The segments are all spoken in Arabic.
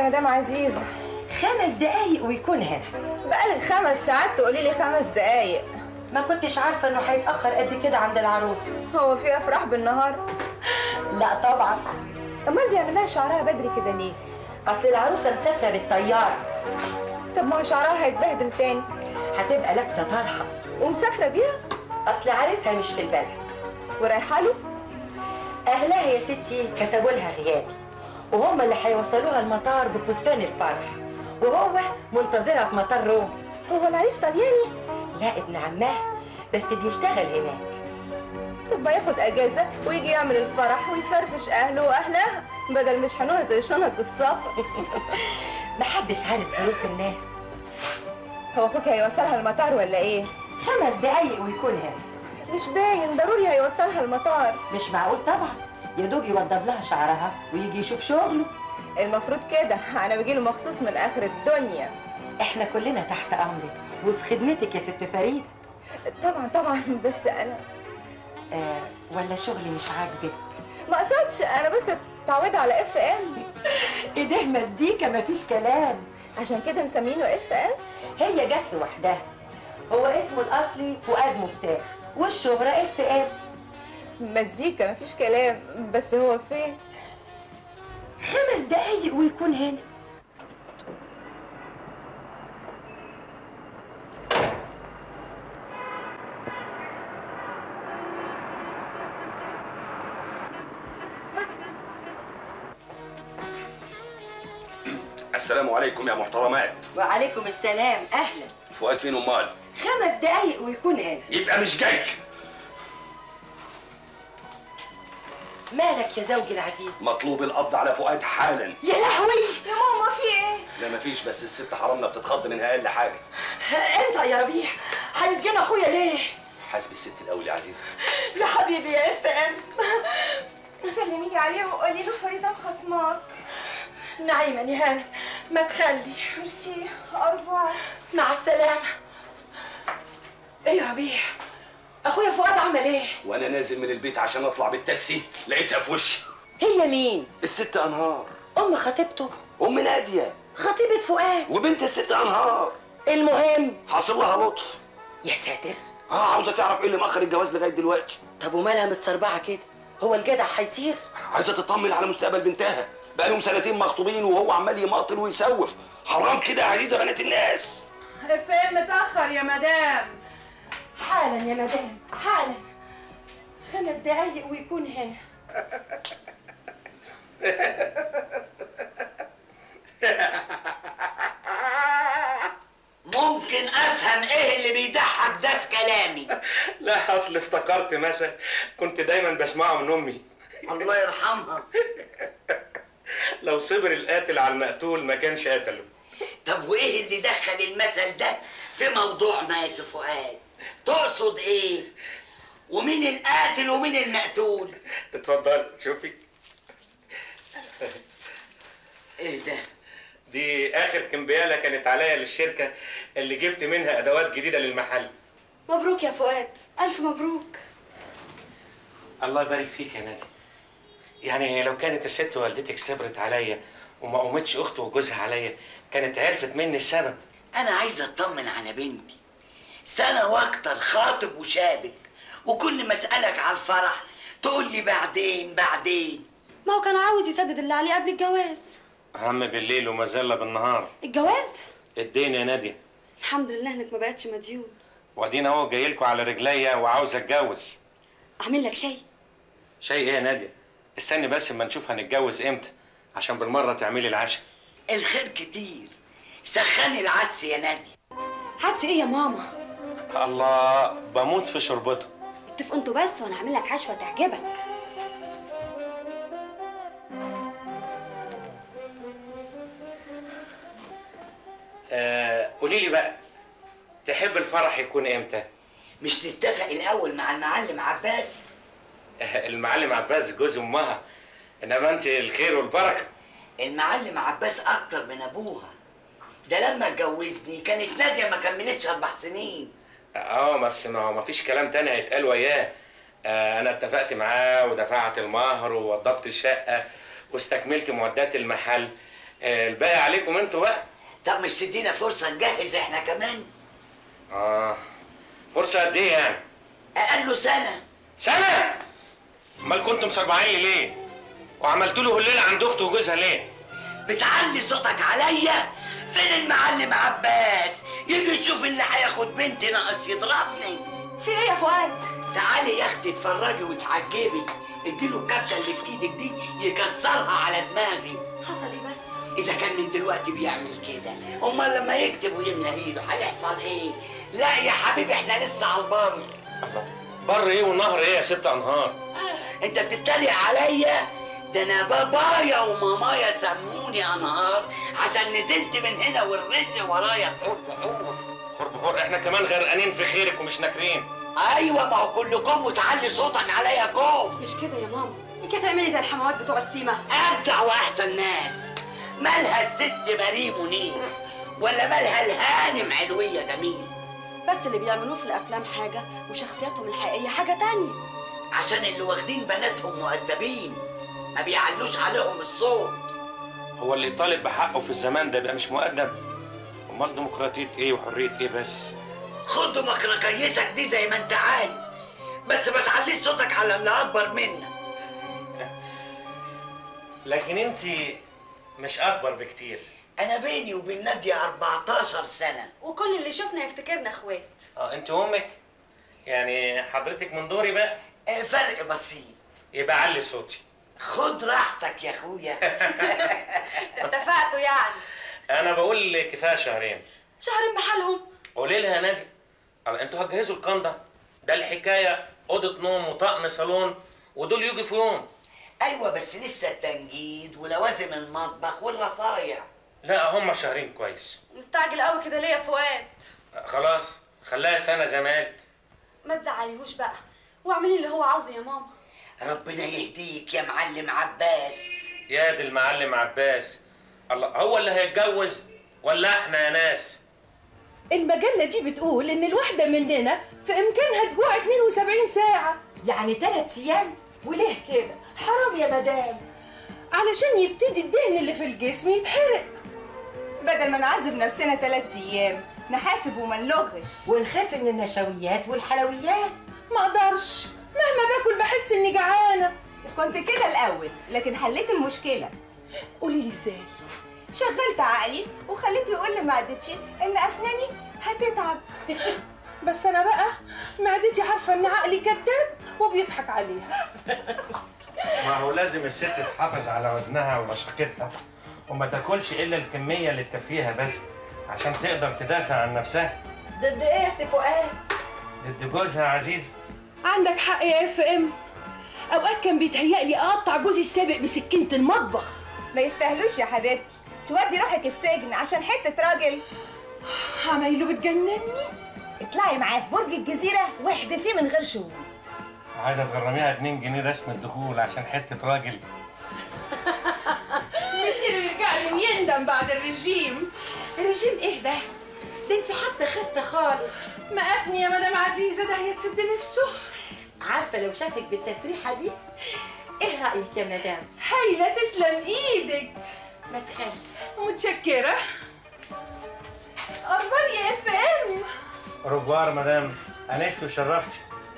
مدام عزيزة. 5 دقايق ويكون هنا. بقالك 5 ساعات تقولي لي 5 دقايق. ما كنتش عارفة انه هيتأخر قد كده عند العروسة. هو في افراح بالنهار؟ لا طبعا. امال بيعمل لها شعرها بدري كده ليه؟ اصل العروسة مسافرة بالطيارة. طب ما هو شعرها هيتبهدل تاني. هتبقى لابسة طرحة ومسافرة بيها؟ اصل عريسها مش في البلد. ورايحة له؟ اهلها يا ستي كتبوا لها غيابي، وهم اللي هيوصلوها المطار بفستان الفرح، وهو منتظرها في مطار روما. هو العريس طلياني؟ لا ابن عمها، بس بيشتغل هناك. طب ما ياخد اجازة ويجي يعمل الفرح ويفرفش اهله واهلها، بدل مش هنوها زي شنط السفر. محدش عارف ظروف الناس. هو اخوك هيوصلها المطار ولا ايه؟ 5 دقايق ويكون هنا. مش باين، ضروري هيوصلها المطار. مش معقول طبعا، يا دوب يوضب لها شعرها ويجي يشوف شغله. المفروض كده، انا بجيله مخصوص من اخر الدنيا. احنا كلنا تحت امرك وفي خدمتك يا ست فريده. طبعا طبعا، بس انا ولا شغلي مش عاجبك؟ ما اقصدش، انا بس اتعودت على اف ام. ايديه مزيكا مفيش كلام. عشان كده مسمينه اف ام. هي جت لوحدها، هو اسمه الاصلي فؤاد مفتاح والشهرة اف ام. مزيكا مفيش كلام، بس هو فين؟ 5 دقايق ويكون هنا. السلام عليكم يا محترمات. وعليكم السلام، اهلا. فؤاد فين امال؟ 5 دقايق ويكون هنا. يبقى مش جاي. مالك يا زوجي العزيز؟ مطلوب القبض على فؤاد حالا. يا لهوي يا ماما في ايه؟ لا مفيش، بس الست حرامنا بتتخض من اقل حاجه. انت يا ربيع هيسجن اخويا ليه؟ حاسب الست الاول يا عزيزه. يا حبيبي يا اف ام. سلميلي عليه وقولي له فريده مخصماك. نعيما يا هانم، ما تخلي. ميرسي، ارجوك. مع السلامه. ايه يا ربيع، اخويا فؤاد عمل ايه؟ وانا نازل من البيت عشان اطلع بالتاكسي لقيتها في وشي. هي مين؟ الست انهار، ام خطيبته. ام ناديه خطيبه فؤاد وبنت الست انهار. المهم حاصل لها لطف. يا ساتر. عاوزه تعرف ايه اللي مأخر الجواز لغايه دلوقتي. طب ومالها متسربعه كده؟ هو الجدع هيطير؟ عايزه تطمن على مستقبل بنتها، بقالهم 2 مخطوبين وهو عمال يماطل ويسوف. حرام كده يا عزيزه بنات الناس. فين متاخر يا مدام؟ حالا يا مدام حالا. 5 دقايق ويكون هنا. ممكن افهم ايه اللي بيضحك ده في كلامي؟ لا اصل افتكرت مثل كنت دايما بسمعه من امي. الله يرحمها. لو صبر القاتل على المقتول ما كانش قتله. طب وايه اللي دخل المثل ده في موضوعنا يا سي فؤاد؟ تقصد ايه؟ ومين القاتل ومين المقتول؟ اتفضل شوفي. ايه ده؟ دي اخر كمبياله كانت عليا للشركه اللي جبت منها ادوات جديده للمحل. مبروك يا فؤاد، الف مبروك. الله يبارك فيك يا نادي. يعني لو كانت الست والدتك صبرت عليا وما قومتش اخته وجوزها عليا كانت عرفت مني السبب. انا عايز اطمن على بنتي، سنه واكتر خاطب وشابك، وكل ما اسالك على الفرح تقول لي بعدين بعدين. ما هو كان عاوز يسدد اللي عليه قبل الجواز. هم بالليل ومذله بالنهار. الجواز؟ الدين يا ناديه. الحمد لله انك ما بقتش مديون. وادينا اهو جاي لكم على رجليا وعاوز اتجوز. اعمل لك شاي؟ شاي ايه يا ناديه؟ استني بس اما نشوف هنتجوز امتى عشان بالمره تعملي العشاء. الخير كتير، سخني العدس يا نادي. عدس ايه يا ماما؟ الله، بموت في شربته. اتفقوا انتوا بس وانا اعمل لك حشوه تعجبك. قولي لي بقى، تحب الفرح يكون امتى؟ مش تتفق الاول مع المعلم عباس؟ المعلم عباس جوز امها، انما انت الخير والبركه. المعلم عباس اكتر من ابوها، ده لما اتجوزني كانت ناديه ما كملتش 4 سنين. بس ما فيش كلام تاني هيتقال وياه. انا اتفقت معاه ودفعت المهر ووضبت الشقه واستكملت معدات المحل، الباقي عليكم انتوا بقى. طب مش تدينا فرصه نجهز احنا كمان؟ فرصه قد ايه يعني؟ اقل سنه. سنه؟ امال كنتم مسربعين ليه؟ وعملتوا له الليله عند اخته وجوزها ليه؟ بتعلي صوتك عليا؟ فين المعلم عباس؟ يجي يشوف اللي هياخد بنتي ناقص يضربني. في ايه يا فؤاد؟ تعالي يا اختي اتفرجي وتعجبي. اديله الكبسه اللي في ايدك دي يكسرها على دماغي. حصل ايه بس؟ اذا كان من دلوقتي بيعمل كده، امال لما يكتب ويملى ايده هيحصل ايه؟ لا يا حبيبي احنا لسه على البر. الله، بر ايه والنهر ايه يا 6 انهار؟ انت بتتريق عليا؟ ده انا بابايا ومامايا سموني انهار عشان نزلت من هنا والرزق ورايا بحور بحور. بحور بحور؟ احنا كمان غرقانين في خيرك ومش ناكرين. ايوه، ما هو كلكم وتعلي صوتك عليا كوم. مش كده يا ماما، انت هتعملي زي الحموات بتوع السيما. ابدع واحسن ناس. مالها الست مريم منير ولا مالها الهانم علويه جميل؟ بس اللي بيعملوه في الافلام حاجه وشخصياتهم الحقيقيه حاجه تانية. عشان اللي واخدين بناتهم مؤدبين ما بيعلوش عليهم الصوت. هو اللي يطالب بحقه في الزمان ده يبقى مش مؤدب؟ امال ديمقراطيه ايه وحريه ايه بس؟ خد مكركيتك دي زي ما انت عايز، بس ما تعليش صوتك على اللي اكبر منك. لكن انت مش اكبر بكتير. انا بيني وبين ناديه 14 سنه. وكل اللي شفنا يفتكرنا اخوات. انت وامك؟ يعني حضرتك من دوري بقى؟ فرق بسيط. يبقى علي صوتي. خد راحتك يا اخويا. اتفقتوا يعني؟ انا بقول كفايه شهرين. شهرين بحالهم؟ قولي لها يا نادي، انتوا هتجهزوا القنده؟ ده الحكايه اوضه نوم وطقم صالون ودول يجوا في يوم. ايوه بس لسه التنجيد ولوازم المطبخ والرفايع. لا هم شهرين كويس. مستعجل قوي كده ليه يا فؤاد؟ خلاص خليها سنه زي ما قلت. ما تزعليهوش بقى واعملي اللي هو عاوزه يا ماما. ربنا يهديك يا معلم عباس. يا دي المعلم عباس، الله هو اللي هيتجوز ولا احنا يا ناس؟ المجلة دي بتقول إن الواحدة مننا في إمكانها تجوع 72 ساعة. يعني 3 أيام؟ وليه كده؟ حرام يا مدام. علشان يبتدي الدهن اللي في الجسم يتحرق. بدل ما نعذب نفسنا 3 أيام نحاسب وما نلغش ونخاف من النشويات والحلويات. ما أقدرش، مهما باكل بحس إني جعانة. كنت كده الأول لكن حليت المشكلة. قولي لي إزاي؟ شغلت عقلي وخليته يقول لمعدتي إن أسناني هتتعب. بس أنا بقى معدتي عارفة إن عقلي كذاب وبيضحك عليها. ما هو لازم الست تحافظ على وزنها ورشاقتها وما تاكلش الا الكميه اللي تكفيها بس عشان تقدر تدافع عن نفسها. ضد إيه يا سي فؤاد؟ ضد جوزها عزيز. عندك حق يا FM. أوقات كان بيتهيألي أقطع جوزي السابق بسكينة المطبخ. ما يستاهلوش يا حبيبتي تودي روحك السجن عشان حتة راجل. عمايله بتجنني. اطلعي معاه في برج الجزيرة واحدفيه من غير شهود. عايزه تغرميها 2 جنيه رسم الدخول عشان حته راجل. مصيره يرجع لي ويندم بعد الرجيم. رجيم إيه بس؟ ده أنت حتى خاسة خالص. ما ابني يا مدام عزيزة ده هيتسد نفسه. عارفة لو شافك بالتسريحة دي إيه رأيك يا مدام؟ هايلة تسلم إيدك. ما تخلي. متشكرة. أخبار يا FM؟ رجوار مدام، انست وشرفتي.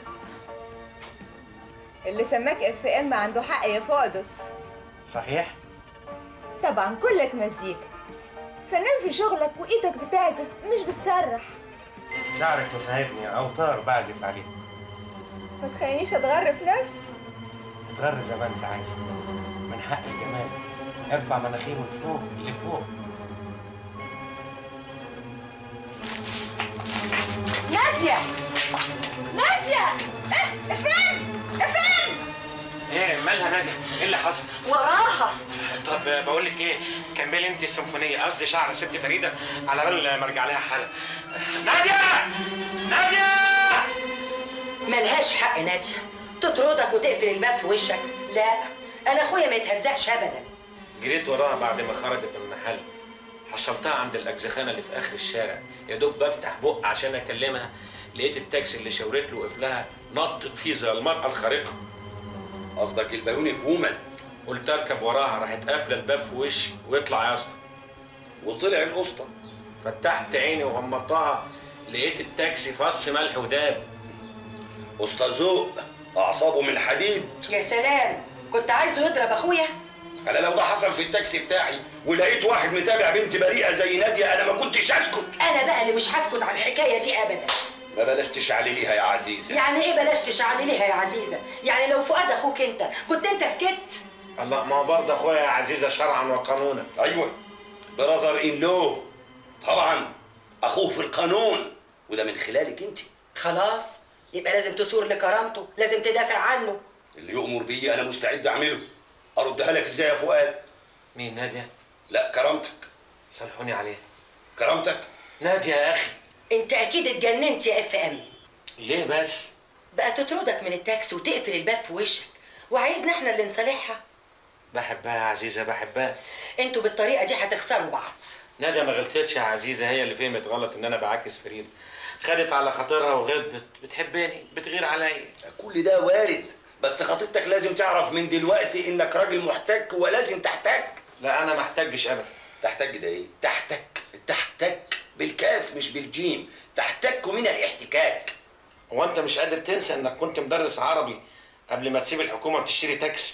اللي سماك FM عنده حق يا فؤادس. صحيح؟ طبعا كلك مزيكا، فنان في شغلك وايدك بتعزف مش بتسرح. شعرك مساعدني، اوتار بعزف عليه. ما تخلينيش اتغرف نفسي. اتغري زي ما انت عايزه، من حق الجمال. ارفع مناخيره لفوق لفوق. نادية! نادية! FM! ايه مالها نادية؟ ايه اللي حصل؟ وراها. طب بقول لك ايه، كملي انت السيمفونيه، قصدي شعر ست فريده على بال ما ارجع لها حالا. ناديه! ناديه! ملهاش حق نادية تطردك وتقفل الباب في وشك. لا، أنا أخويا ما يتهزقش أبدا. جريت وراها بعد ما خرجت من المحل، حصلتها عند الاجزخانه اللي في اخر الشارع، يا دوب بفتح بق عشان اكلمها لقيت التاكسي اللي شاورت له وقف لها نطت فيه زي المرأة الخارقة. قصدك البيوني كومن؟ قلت اركب وراها، راحت قافله الباب في وشي ويطلع يا اسطى. وطلع القسطى. فتحت عيني وغمضتها لقيت التاكسي فص ملح وداب. اسطى ذوق، اعصابه من حديد. يا سلام، كنت عايزه يضرب اخويا؟ انا لو ده حصل في التاكسي بتاعي ولقيت واحد متابع بنت بريئه زي ناديه انا ما كنتش اسكت. انا بقى اللي مش هسكت على الحكايه دي ابدا. ما بلاش تشعلي ليها يا عزيزه. يعني ايه بلاش تشعلي ليها يا عزيزه؟ يعني لو فؤاد اخوك انت كنت انت سكت؟ الله، ما هو برضه اخويا يا عزيزه شرعا وقانونا. ايوه، برازر ان لو، طبعا اخوه في القانون، وده من خلالك انت. خلاص، يبقى لازم تثور لكرامته، لازم تدافع عنه. اللي يؤمر بيه انا مستعد اعمله. اردها لك ازاي يا فؤاد؟ مين، ناديه؟ لا، كرامتك. صلحوني عليها. كرامتك ناديه يا اخي. انت اكيد اتجننت يا FM. ليه بس؟ بقى تطردك من التاكسي وتقفل الباب في وشك وعايزنا احنا اللي نصالحها؟ بحبها يا عزيزه، بحبها. انتوا بالطريقه دي هتخسروا بعض. ناديه ما غلطتش يا عزيزه، هي اللي فهمت غلط ان انا بعاكس فريده. خدت على خاطرها وغبت، بتحبني، بتغير عليا. كل ده وارد، بس خطيبتك لازم تعرف من دلوقتي انك راجل محتك ولازم تحتك. لا انا ما احتاجش ابدا. تحتك ده ايه؟ تحتك بالكاف مش بالجيم، تحتك من الاحتكاك. هو انت مش قادر تنسى انك كنت مدرس عربي قبل ما تسيب الحكومه وتشتري تاكسي؟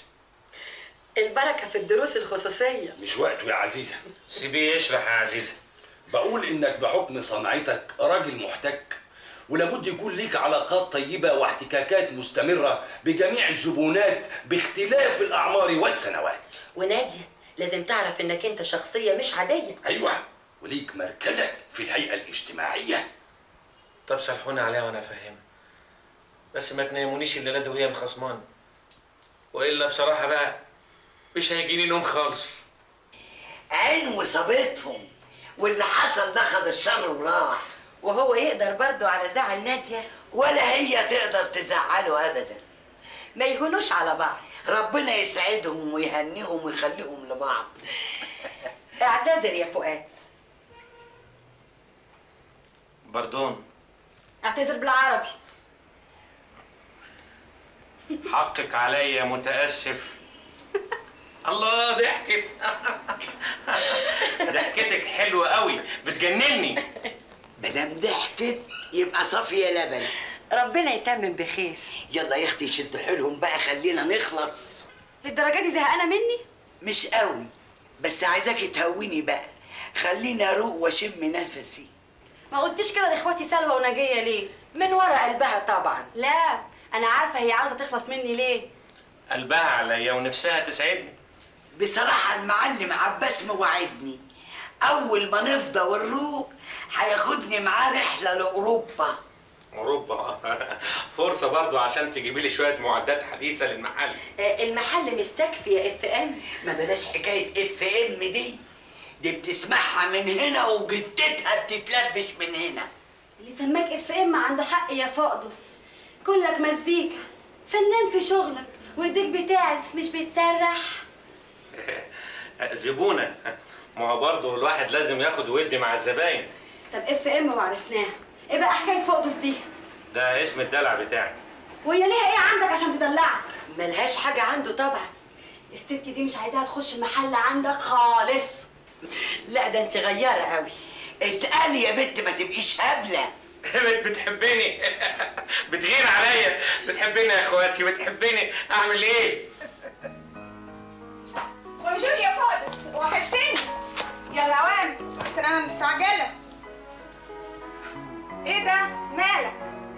البركه في الدروس الخصوصيه. مش وقته يا عزيزه. سيبيه يشرح يا عزيزه. بقول انك بحكم صنعتك راجل محتك، ولابد يكون ليك علاقات طيبه واحتكاكات مستمره بجميع الزبونات باختلاف الاعمار والسنوات. وناديه لازم تعرف انك انت شخصيه مش عاديه. ايوه، وليك مركزك في الهيئه الاجتماعيه. طب صلحوني عليها وانا افهمها، بس ما تنامونيش الليله دي وهي مخصماني، والا بصراحه بقى مش هيجيني نوم خالص. عين وصابتهم، واللي حصل ده خد الشر وراح. وهو يقدر برضه على زعل ناديه؟ ولا هي تقدر تزعله ابدا. ما يهونوش على بعض. ربنا يسعدهم ويهنيهم ويخليهم لبعض. اعتذر يا فؤاد. بردون. اعتذر بالعربي. حقك عليا، متاسف. الله، ضحكت. ضحكتك حلوه قوي، بتجنني. مادام ضحكت يبقى صافيه لبن. ربنا يتمم بخير. يلا يا اختي شدوا حيلهم بقى، خلينا نخلص. للدرجه دي زهقانه مني؟ مش قوي، بس عايزاكي تهوني بقى، خليني اروق واشم نفسي. ما قلتيش كده لاخواتي سلوى ونجيه ليه؟ من ورا قلبها طبعا. لا، انا عارفه هي عاوزه تخلص مني ليه. قلبها عليا ونفسها تسعدني. بصراحه المعلم عباس موعدني اول ما نفضى ونروق هياخدني معاه رحله لاوروبا. اوروبا؟ فرصه برضو عشان تجيبي لي شويه معدات حديثه للمحل. المحل مستكفي يا FM. ما بلاش حكايه FM دي بتسمعها من هنا وجدتها بتتلبش من هنا. اللي سماك FM عنده حق يا فقدس. كلك مزيكا، فنان في شغلك وايديك بتعزف مش بتسرح. زبونه، ما هو برضه الواحد لازم ياخد ويدي مع الزباين. طب FM وعرفناها، ايه بقى حكايه فقدس دي؟ ده اسم الدلع بتاعي. وهي ليها ايه عندك عشان تدلعك؟ ملهاش حاجه عنده طبعا. الست دي مش عايزاها تخش المحل عندك خالص. لا ده انت غياره قوي. اتقالي يا بنت ما تبقيش هبله. بتحبني، بتغير عليا. بتحبني يا اخواتي، بتحبني. اعمل ايه؟ بونجور يا فقدس، وحشتني. يلا عوام، احسن انا مستعجله. ايه ده؟ مالك؟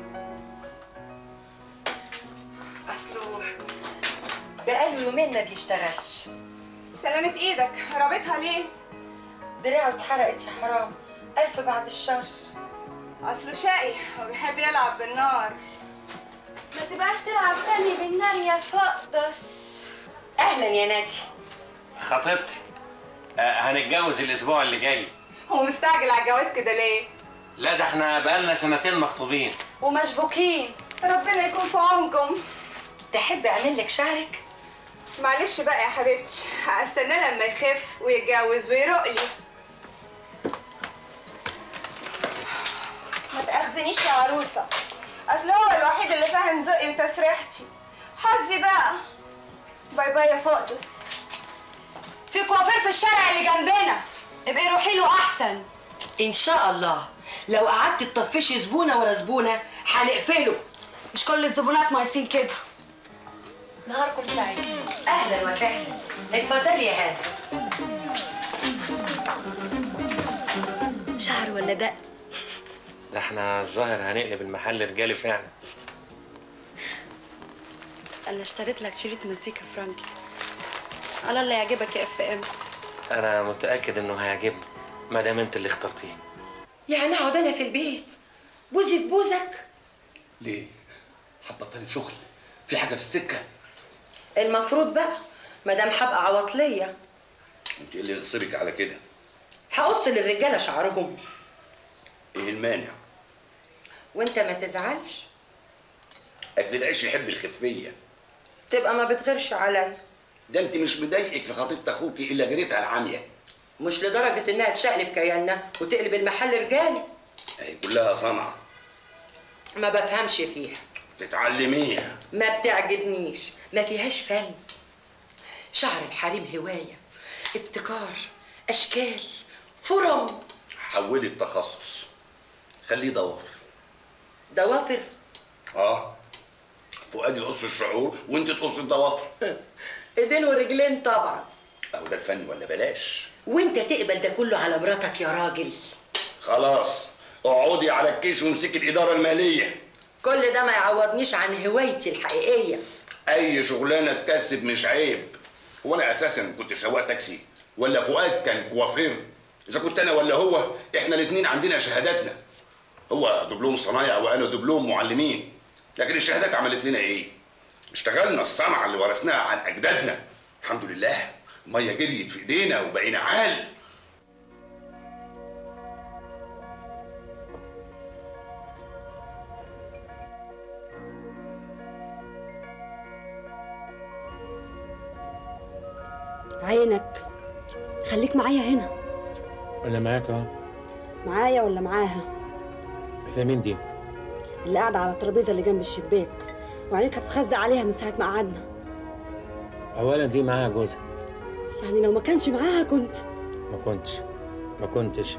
اصله بقاله يومين ما بيشتغلش. سلامة ايدك، رابطها ليه؟ دراعه اتحرقت يا حرام، الف بعد الشر. اصله شقي وبيحب يلعب بالنار. ما تبقاش تلعب تاني بالنار يا فقدس. اهلا يا نادي. خطيبتي، هنتجوز الاسبوع اللي جاي. هو مستعجل على الجواز كده ليه؟ لا ده احنا بقالنا سنتين مخطوبين ومشبوكين. ربنا يكون في عونكم. تحب اعمل لك شعرك؟ معلش بقى يا حبيبتي، هستنى لما يخف ويتجوز ويروق لي. ما تاخذنيش يا عروسه، اصل هو الوحيد اللي فاهم ذوقي وتسريحتي. حظي بقى. باي باي يا فقدس. في كوافير في الشارع اللي جنبنا، ابقي روحي له احسن. ان شاء الله لو قعدت تطفشي زبونه ورا زبونه هنقفله. مش كل الزبونات مايسين كده. نهاركم سعيد. اهلا وسهلا، اتفضلي يا هاني. شعر ولا دق؟ ده احنا الظاهر هنقلب المحل رجالي فعلا. انا اشتريت لك شريط مزيكا فرانكي، على الله يعجبك يا FM. انا متاكد انه هيعجبني ما دام انت اللي اخترتيه. يعني اقعد انا في البيت بوزي في بوزك؟ ليه؟ هتبطلي شغل؟ في حاجه في السكه؟ المفروض بقى ما دام هبقى عواطليه. انت ايه اللي يغصبك على كده؟ هقص للرجاله شعرهم. ايه المانع؟ وانت ما تزعلش. اكل العيش يحب الخفيه. تبقى ما بتغيرش عليا. ده انت مش مضايقك في خطيبه اخوكي الا جريتها العاميه. مش لدرجه انها تشقلب كياننا وتقلب المحل رجالي. هي كلها صنعه. ما بفهمش فيها. تتعلميها. ما بتعجبنيش، ما فيهاش فن. شعر الحريم هوايه، ابتكار، اشكال، فرم. حولي التخصص، خليه ضوافر. ضوافر؟ فؤاد يقص الشعور وانت تقص الضوافر. ايدين ورجلين طبعا. اهو ده الفن ولا بلاش. وانت تقبل ده كله على مراتك يا راجل؟ خلاص اقعدي على الكيس وامسكي الاداره الماليه. كل ده ما يعوضنيش عن هوايتي الحقيقيه. اي شغلانه تكسب مش عيب. هو انا اساسا كنت سواق تاكسي ولا فؤاد كان كوافير؟ اذا كنت انا ولا هو احنا الاثنين عندنا شهاداتنا. هو دبلوم صنايع وانا دبلوم معلمين، لكن الشهادات عملت لنا ايه؟ اشتغلنا الصنعه اللي ورثناها عن اجدادنا. الحمد لله الميه جريت في ايدينا وبقينا عال. عينك، خليك معايا هنا. انا معاك اهو. معايا ولا معاها؟ هي مين دي؟ اللي قاعده على الترابيزه اللي جنب الشباك وعينيك هتتخزق عليها من ساعه ما قعدنا. اولا دي معاها جوزها. يعني لو ما كانش معاها كنت؟ ما كنتش.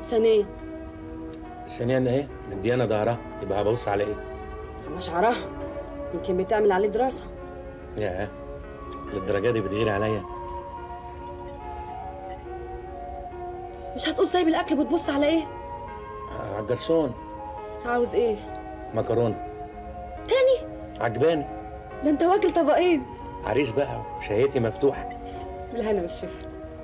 ثانيا ايه؟ مديانه ظهرها، يبقى هبص على ايه؟ على شعرها، يمكن بتعمل عليه دراسه. ياه، للدرجه دي بتغيري عليا؟ مش هتقول سايب الاكل بتبص على ايه؟ على الجرسون. عاوز ايه؟ مكرونه. تاني؟ عجباني. ده انت واكل طبقين. عريس بقى، شهيتي مفتوحه. بالهنا والشفا.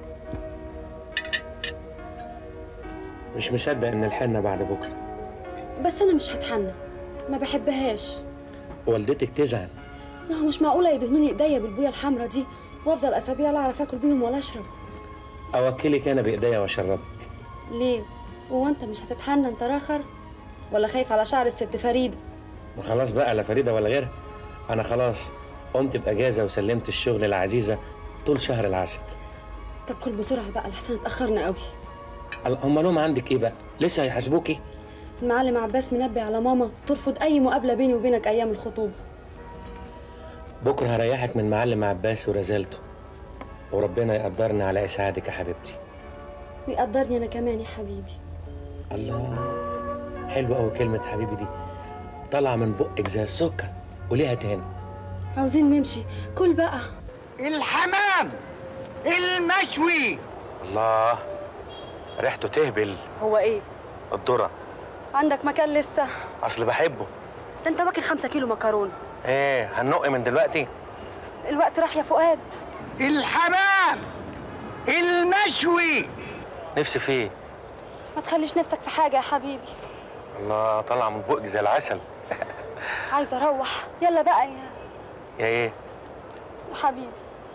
مش مصدق ان الحنه بعد بكره. بس انا مش هتحنى، ما بحبهاش. والدتك تزعل. ما هو مش معقوله يدهنوني ايديا بالبويه الحمرا دي وافضل اسابيع لا اعرف اكل بيهم ولا اشرب. اوكلك انا بايديا واشربك. ليه؟ هو انت مش هتتحنى انت راخر؟ ولا خايف على شعر الست فريده؟ ما خلاص بقى، لا فريده ولا غيرها. انا خلاص قمت باجازه وسلمت الشغل العزيزه طول شهر العسل. طب كل بسرعه بقى لحسن اتاخرنا قوي. هم لهم عندك ايه بقى؟ لسه هيحاسبوكي؟ المعلم عباس منبه على ماما ترفض اي مقابله بيني وبينك ايام الخطوبه. بكره هريحك من معلم عباس ورزالته، وربنا يقدرني على اسعادك يا حبيبتي. ويقدرني انا كمان يا حبيبي. الله، حلوه قوي كلمه حبيبي دي، طالعه من بقك زي السكر. قوليها تاني. عاوزين نمشي، كل بقى. الحمام المشوي. الله، ريحته تهبل. هو ايه؟ الذره. عندك مكان لسه؟ اصل بحبه. ده انت واكل 5 كيلو مكرونه. ايه، هننق من دلوقتي؟ الوقت راح يا فؤاد. الحمام المشوي. نفسي فيه. ما تخليش نفسك في حاجه يا حبيبي. الله، طالعه من بقك زي العسل. عايزه اروح، يلا بقى يا ايه يا حبيبي.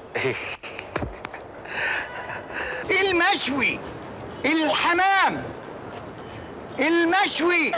المشوي، الحمام المشوي.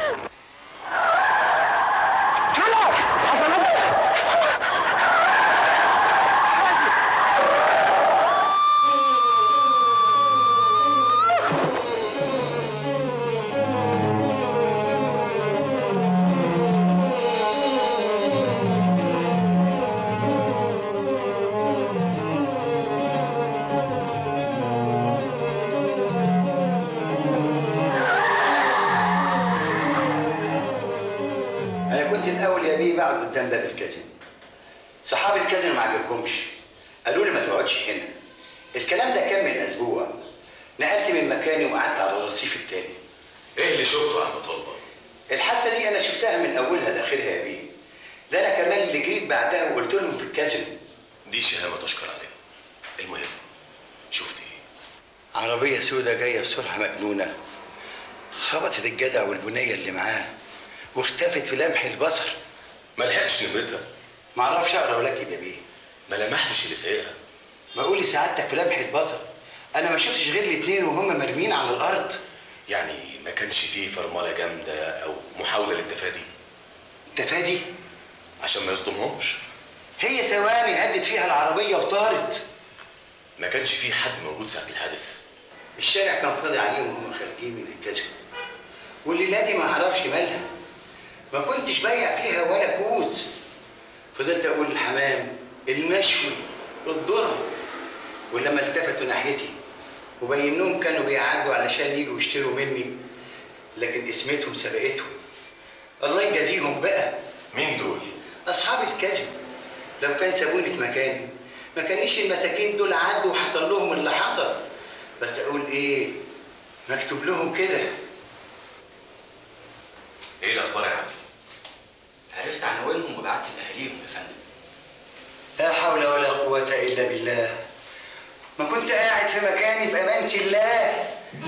اقعد قدام باب الكازينو. صحاب الكازينو ما عجبهمش، قالوا لي ما تقعدش هنا. الكلام ده كان من اسبوع. نقلت من مكاني وقعدت على الرصيف التاني. ايه اللي شفته يا عم طلبه؟ الحادثه دي انا شفتها من اولها لاخرها يا بيه. ده انا كمان اللي جريت بعدها وقلت لهم في الكازينو. دي شهامه تشكر عليها. المهم شفت ايه؟ عربيه سودة جايه بسرعه مجنونه، خبطت الجدع والبنيه اللي معاه واختفت في لمح البصر. ما لحقتش نمرتها؟ معرفش اقرا ولا اكتب يا بيه. ما لمحتش اللي سايقها؟ ما قولي سعادتك في لمح البصر، انا ما شفتش غير الاتنين وهم مرميين على الارض. يعني ما كانش فيه فرمله جامده او محاوله للتفادي؟ تفادي؟ عشان ما يصدمهمش. هي ثواني هدت فيها العربيه وطارت. ما كانش فيه حد موجود ساعه الحادث؟ الشارع كان فاضي عليهم وهم خارجين من الكازينو، والليله دي ما اعرفش مالها، ما كنتش بايع فيها ولا كوز. فضلت اقول الحمام، المشوي، الذره، ولما التفتوا ناحيتي وبينهم كانوا بيعدوا علشان يجوا يشتروا مني، لكن اسمتهم سبقتهم. الله يجازيهم بقى. مين دول؟ اصحاب الكازينو. لو كان سابوني في مكاني ما كانش المساكين دول عدوا وحصل لهم اللي حصل. بس اقول ايه، مكتوب لهم كده. ايه الاخبار يا عم؟ عرفت عناوينهم وبعت لاهاليهم يا فندم. لا حول ولا قوة إلا بالله. ما كنت قاعد في مكاني في أمانة الله.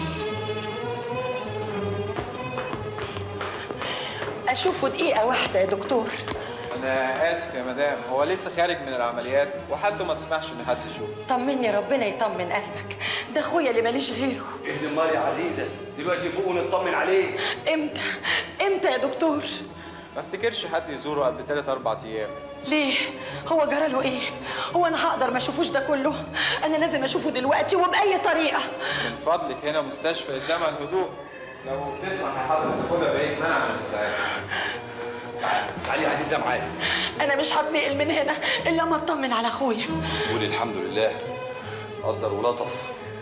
أشوفه دقيقة واحدة يا دكتور. أنا آسف يا مدام، هو لسه خارج من العمليات وحالته ما تسمحش إن حد يشوفه. طمني، ربنا يطمن قلبك، ده أخويا اللي ماليش غيره. اهدي النار يا عزيزة، دلوقتي فوق ونطمن عليه. إمتى يا دكتور؟ ما افتكرش حد يزوره قبل 3-4 أيام. ليه؟ هو جراله إيه؟ هو أنا هقدر ما أشوفوش ده كله؟ أنا لازم أشوفه دلوقتي وبأي طريقة. من فضلك هنا مستشفى جامع الهدوء، لو تسمح يا حضرتك تاخدها بعيد منع من الإزعاج. تعالي يا عزيزة معايا. أنا مش هتنقل من هنا إلا ما أطمن على أخويا. قولي الحمد لله، قدر ولطف.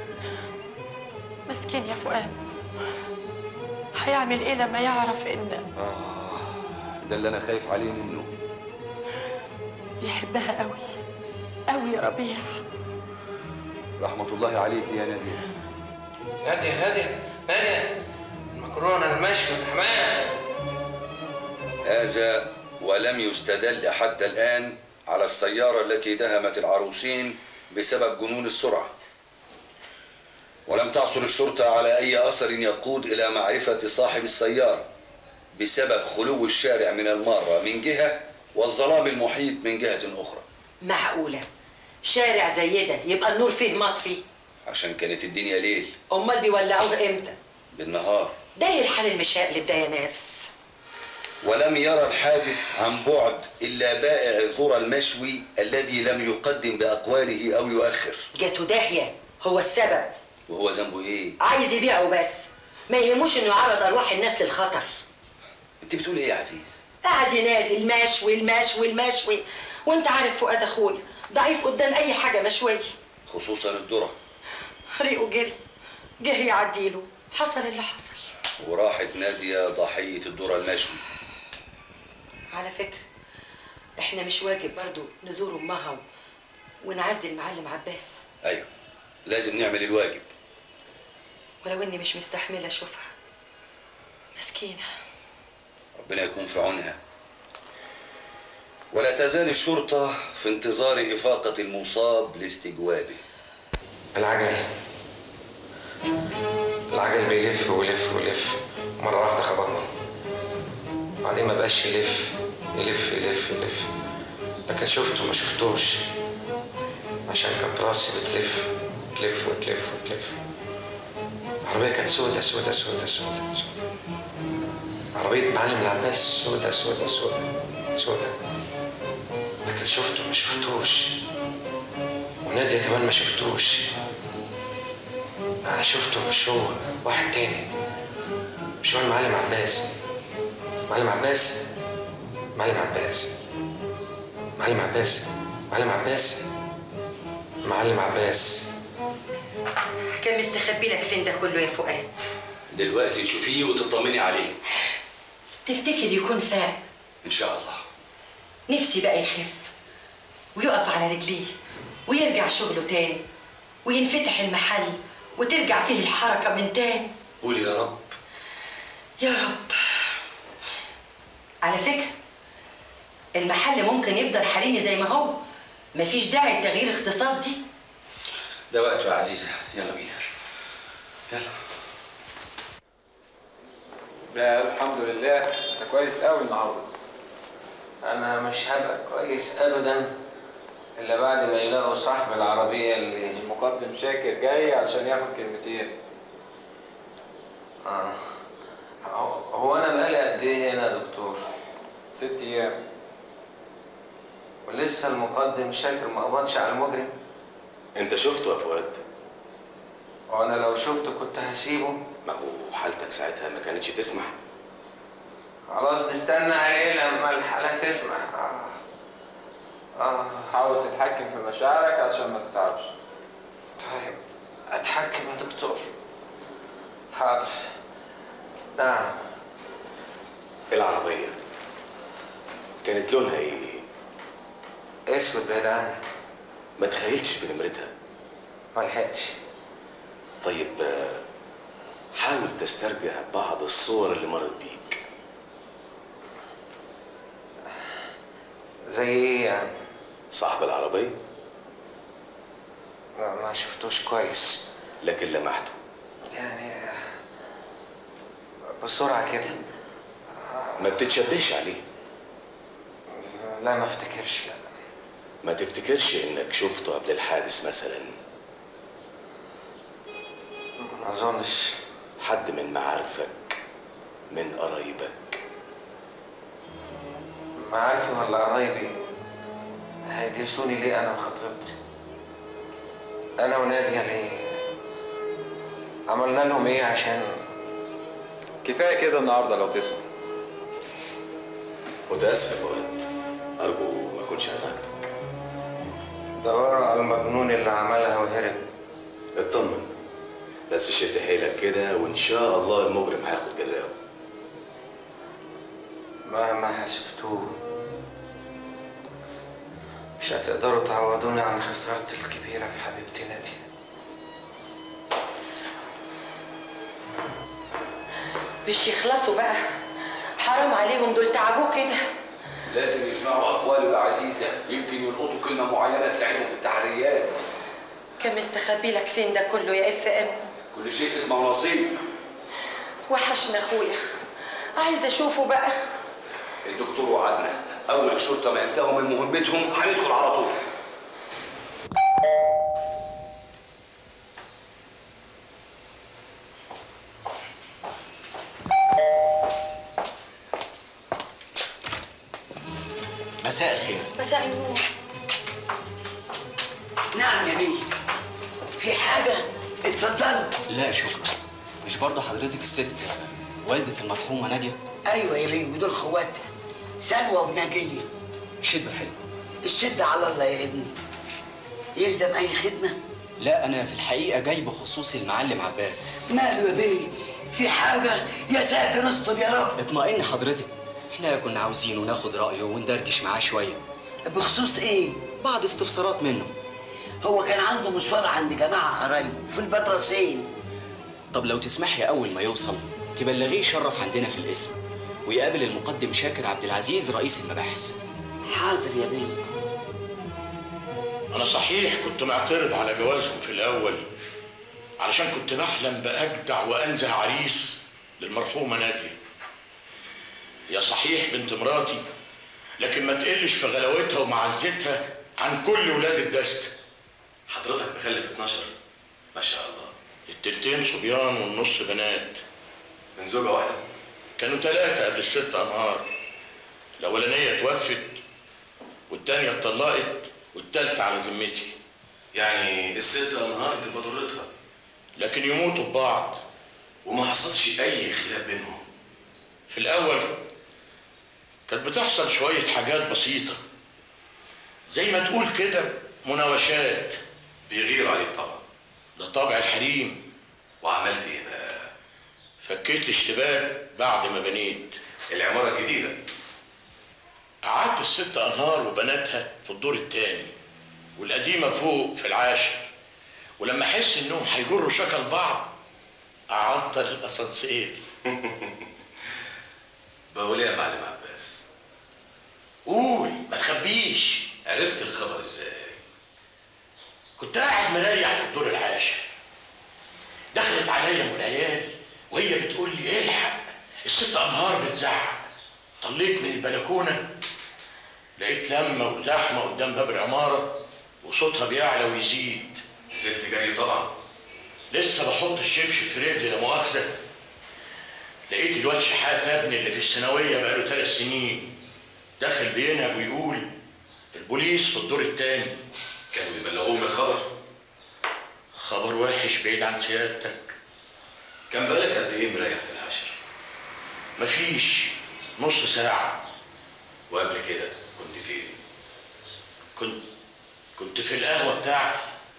مسكين يا فؤاد، هيعمل إيه لما يعرف إن ده اللي أنا خايف عليه منه. يحبها قوي قوي يا ربيع. رحمة الله عليك يا نادية. نادية المكرونة المشوي الحمام. هذا ولم يستدل حتى الآن على السيارة التي دهمت العروسين بسبب جنون السرعة، ولم تعثر الشرطة على أي أثر يقود إلى معرفة صاحب السيارة بسبب خلو الشارع من المارة من جهة والظلام المحيط من جهة أخرى. معقولة شارع زي ده يبقى النور فيه مطفي؟ عشان كانت الدنيا ليل. أمال بيولعوه إمتى؟ بالنهار. ده إيه الحال المشقلب ده يا ناس؟ ولم يرى الحادث عن بعد إلا بائع الذرة المشوي الذي لم يقدم بأقواله أو يؤخر. جاته داهية، هو السبب. وهو ذنبه إيه؟ عايز يبيعه بس، ما يهموش إنه يعرض أرواح الناس للخطر. أنت بتقول إيه يا عزيز؟ قاعد ينادي المشوي، وأنت عارف فؤاد أخويا ضعيف قدام أي حاجة مشوية، خصوصا الذرة. ريقه جه يعديله، حصل اللي حصل. وراحت نادية ضحية الذرة المشوي. على فكرة احنا مش واجب برضو نزور امها ونعزي المعلم عباس؟ ايوه لازم نعمل الواجب، ولو اني مش مستحملة اشوفها مسكينة. ربنا يكون في عونها. ولا تزال الشرطة في انتظار إفاقة المصاب لاستجوابه. العجل بيلف ويلف، مرة واحدة خبطنا، بعدين ما بقاش يلف، لكن شفته ما شفتوش عشان كانت راسي بتلف. العربية كانت سودة. عربية معلم العباس سودة، لكن شفته ما شفتوش، ونادية كمان ما شفتوش. أنا شفته مش هو، واحد تاني، مش هو المعلم عباس. معلم عباس كان مستخبي لك فين ده كله يا فؤاد؟ دلوقتي تشوفيه وتطمني عليه. تفتكر يكون فاق؟ إن شاء الله. نفسي بقى يخف ويقف على رجليه ويرجع شغله تاني وينفتح المحل وترجع فيه الحركة من تاني. قولي يا رب. يا رب. على فكرة المحل ممكن يفضل حريمي زي ما هو، مفيش داعي لتغيير اختصاص دي. ده وقته يا عزيزة، يلا بينا. يلا. لا الحمد لله، انت كويس قوي النهارده. انا مش هبقى كويس ابدا الا بعد ما يلاقوا صاحب العربيه اللي المقدم شاكر جاي عشان ياخد كلمتين. هو انا بقالي قد ايه هنا يا دكتور؟ 6 ايام. ولسه المقدم شاكر ما قبضش على المجرم؟ انت شفته يا فؤاد؟ وانا لو شفته كنت هسيبه؟ ما هو حالتك ساعتها ما كانتش تسمح. خلاص نستنى عليه لما الحالة تسمح. حاول تتحكم في مشاعرك عشان ما تتعبش. طيب اتحكم يا دكتور. حاضر. نعم. العربية كانت لونها ايه؟ اسود بعيد عنك. ما تخيلتش بنمرتها؟ ما لحقتش. طيب حاول تسترجع بعض الصور اللي مرت بيك. زي ايه يعني؟ صاحب العربية؟ لا ما شفتوش كويس. لكن لمحته؟ يعني بسرعة كده. ما بتتشبهش عليه؟ لا ما افتكرش. لا ما تفتكرش انك شفته قبل الحادث مثلا؟ ما اظنش. حد من معارفك، من قرايبك؟ معارفي ولا قرايبي هيديسوني ليه انا وخطيبتي؟ انا ونادية ليه؟ عملنا لهم ايه عشان؟ كفايه كده النهارده لو تسمع. متاسف يا فؤاد، ارجو ما اكونش ازعجتك. دوروا على المجنون اللي عملها وهرب. اطمن بس، شد حيلك كده وان شاء الله المجرم هياخد جزاؤه. مهما حسبتوه مش هتقدروا تعوضوني عن خسارتي الكبيرة في حبيبتي نادية. مش يخلصوا بقى؟ حرام عليهم، دول تعبوه كده. لازم يسمعوا أقواله يا عزيزة، يمكن يلقطوا كلمة معينة تساعدهم في التحريات. كان مستخبي لك فين ده كله يا اف ام؟ كل شيء اسمه نصيب. وحشنا اخويا، عايزه اشوفه بقى. الدكتور وعدنا أول الشرطة ما انتهوا من مهمتهم هندخل على طول. مساء الخير. مساء النور. نعم يا بيه، في حاجة؟ اتفضلوا. لا شكرا. مش برضه حضرتك الست والدة المرحومة نادية؟ أيوة يا بيه، ودول خواتها سلوى وناجية. شدوا حيلكم. الشد على الله يا ابني. يلزم أي خدمة؟ لا أنا في الحقيقة جاي بخصوص المعلم عباس. ماله يا بيه؟ في حاجة؟ يا ساتر استر يا رب. اطمئن حضرتك، احنا كنا عاوزينه ناخد رأيه وندردش معاه شوية. بخصوص إيه؟ بعض استفسارات منه. هو كان عنده مشوار عند جماعة قرايبه في البدرسين. طب لو تسمحي أول ما يوصل تبلغيه يشرف عندنا في القسم ويقابل المقدم شاكر عبد العزيز رئيس المباحث. حاضر يا بيه. أنا صحيح كنت معترض على جوازهم في الأول علشان كنت بحلم بأجدع وأنزه عريس للمرحومة نادية. هي صحيح بنت مراتي، لكن ما تقلش في غلاوتها ومعزتها عن كل ولاد الدستة. حضرتك مخلف 12؟ ما شاء الله. التلتين صبيان والنص بنات. من زوجة واحدة؟ كانوا 3 قبل ال6 أنهار. الأولانية توفت والتانية اتطلقت والتالتة على ذمتي. يعني ال6 أنهار تبقى ضرتها، لكن يموتوا ببعض وما حصلش أي خلاف بينهم. في الأول كانت بتحصل شوية حاجات بسيطة زي ما تقول كده مناوشات. بيغيروا عليك طبعا. ده طبع الحريم. وعملت ايه بقى؟ فكيت الاشتباك بعد ما بنيت العمارة الجديدة. قعدت الست انهار وبناتها في الدور الثاني والقديمه فوق في العاشر، ولما احس انهم هيجروا شكل بعض اعطل الاسانسير. بقول يا معلم عباس. قول ما تخبيش. عرفت الخبر ازاي؟ كنت قاعد مريح في الدور العاشر، دخلت عليا ام العيال وهي بتقول لي الحق الست انهار بتزعق. طليت من البلكونه لقيت لمه وزحمه قدام باب العماره وصوتها بيعلى ويزيد. نزلت جري طبعا. لسه بحط الشبشب في رجلي لا مؤاخذه، لقيت الواد شحاته ابني اللي في الثانويه بقاله 3 سنين داخل بينهب ويقول البوليس في الدور الثاني. كانوا بيبلغوهم الخبر؟ خبر وحش بعيد عن سيادتك. كان بالك قد ايه مريح في العاشر؟ مفيش نص ساعة. وقبل كده كنت فين؟ كنت في القهوة بتاعتي.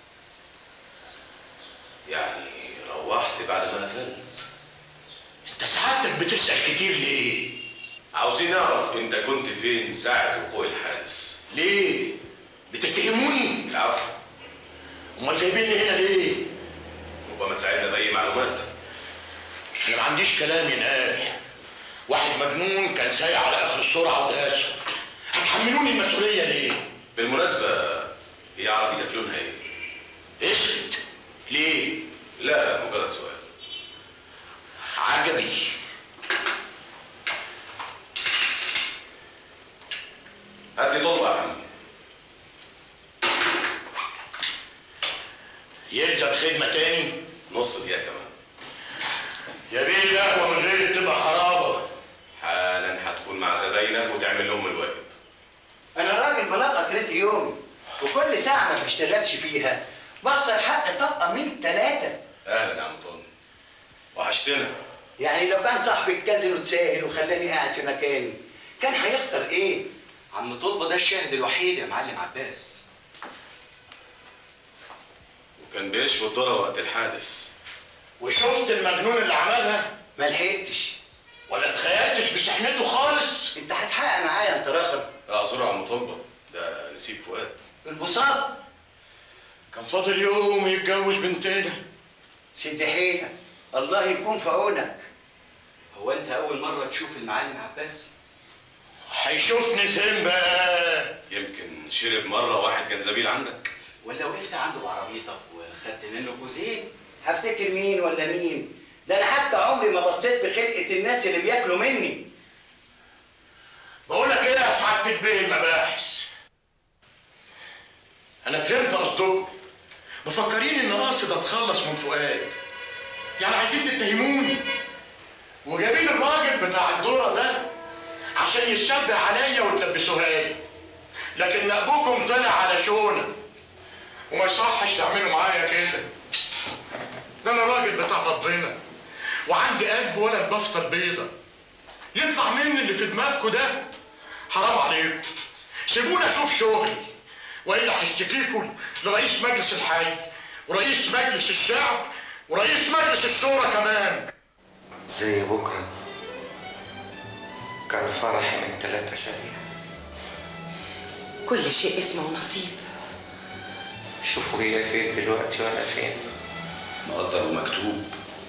يعني روحت بعد ما قفلت؟ انت سعادتك بتسأل كتير ليه؟ عاوزين نعرف انت كنت فين ساعة وقوع الحادث. ليه؟ بتتهموني؟ العفو. امال جايبيني هنا ليه؟ ربما تساعدنا بأي معلومات. انا ما عنديش كلام ينقال. واحد مجنون كان سايق على اخر السرعه ودهسه. هتحملوني المسؤوليه ليه؟ بالمناسبة هي عربيتك لونها ايه؟ اسود. ليه؟ لا مجرد سؤال. عجبي. هات لي طلبة يا حمدي. يلزم خدمة تاني؟ نص دقيقة كمان. يا بيه القهوة من غيري بتبقى خرابة. حالا هتكون مع زباينك وتعمل لهم الواجب. انا راجل ملقط رزق يومي وكل ساعه ما بشتغلش فيها بخسر حق طاقه من 3. اهلا يا عم طن، وحشتنا. يعني لو كان صاحبي الكازينو اتساهل وخلاني قاعد في مكاني كان هيخسر ايه؟ عم طلبه ده الشاهد الوحيد يا معلم عباس. وكان بيشوي الذرة وقت الحادث. وشفت المجنون اللي عملها؟ ما لحقتش ولا تخيلتش بسحنته خالص. انت هتحقق معايا انت رخر. اعذر يا عم طلبة، ده نسيب فؤاد. المصاب كان فاضل يوم يتجوز بنتنا. شد حيلك الله يكون في عونك. هو انت اول مره تشوف المعلم عباس؟ هيشوفني فين بقى؟ يمكن شرب مرة واحد كان زميل عندك. ولا وقفت عنده بعربيتك وخدت منه كوزين؟ هفتكر مين ولا مين؟ ده انا حتى عمري ما بصيت في خلقه الناس اللي بياكلوا مني. بقول لك ايه يا سعاده البيه المباحث؟ انا فهمت قصدكم. مفكرين ان قاصد اتخلص من فؤاد، يعني عايزين تتهموني وجايبين الراجل بتاع الدوره ده عشان يتشبه عليا وتلبسوها لي. لكن ابوكم طلع على شونه وما يصحش تعملوا معايا كده. ده انا راجل بتاع ربنا وعندي قلب ولا البفطه البيضه. يطلع مني اللي في دماغكم ده؟ حرام عليكم. سيبوني اشوف شغلي والا هشتكيكم لرئيس مجلس الحي ورئيس مجلس الشعب ورئيس مجلس الشورى كمان. زي بكره كان فرحي من 3 أسابيع. كل شيء اسمه نصيب. شوفوا هي فين دلوقتي وانا فين. مقدر ومكتوب.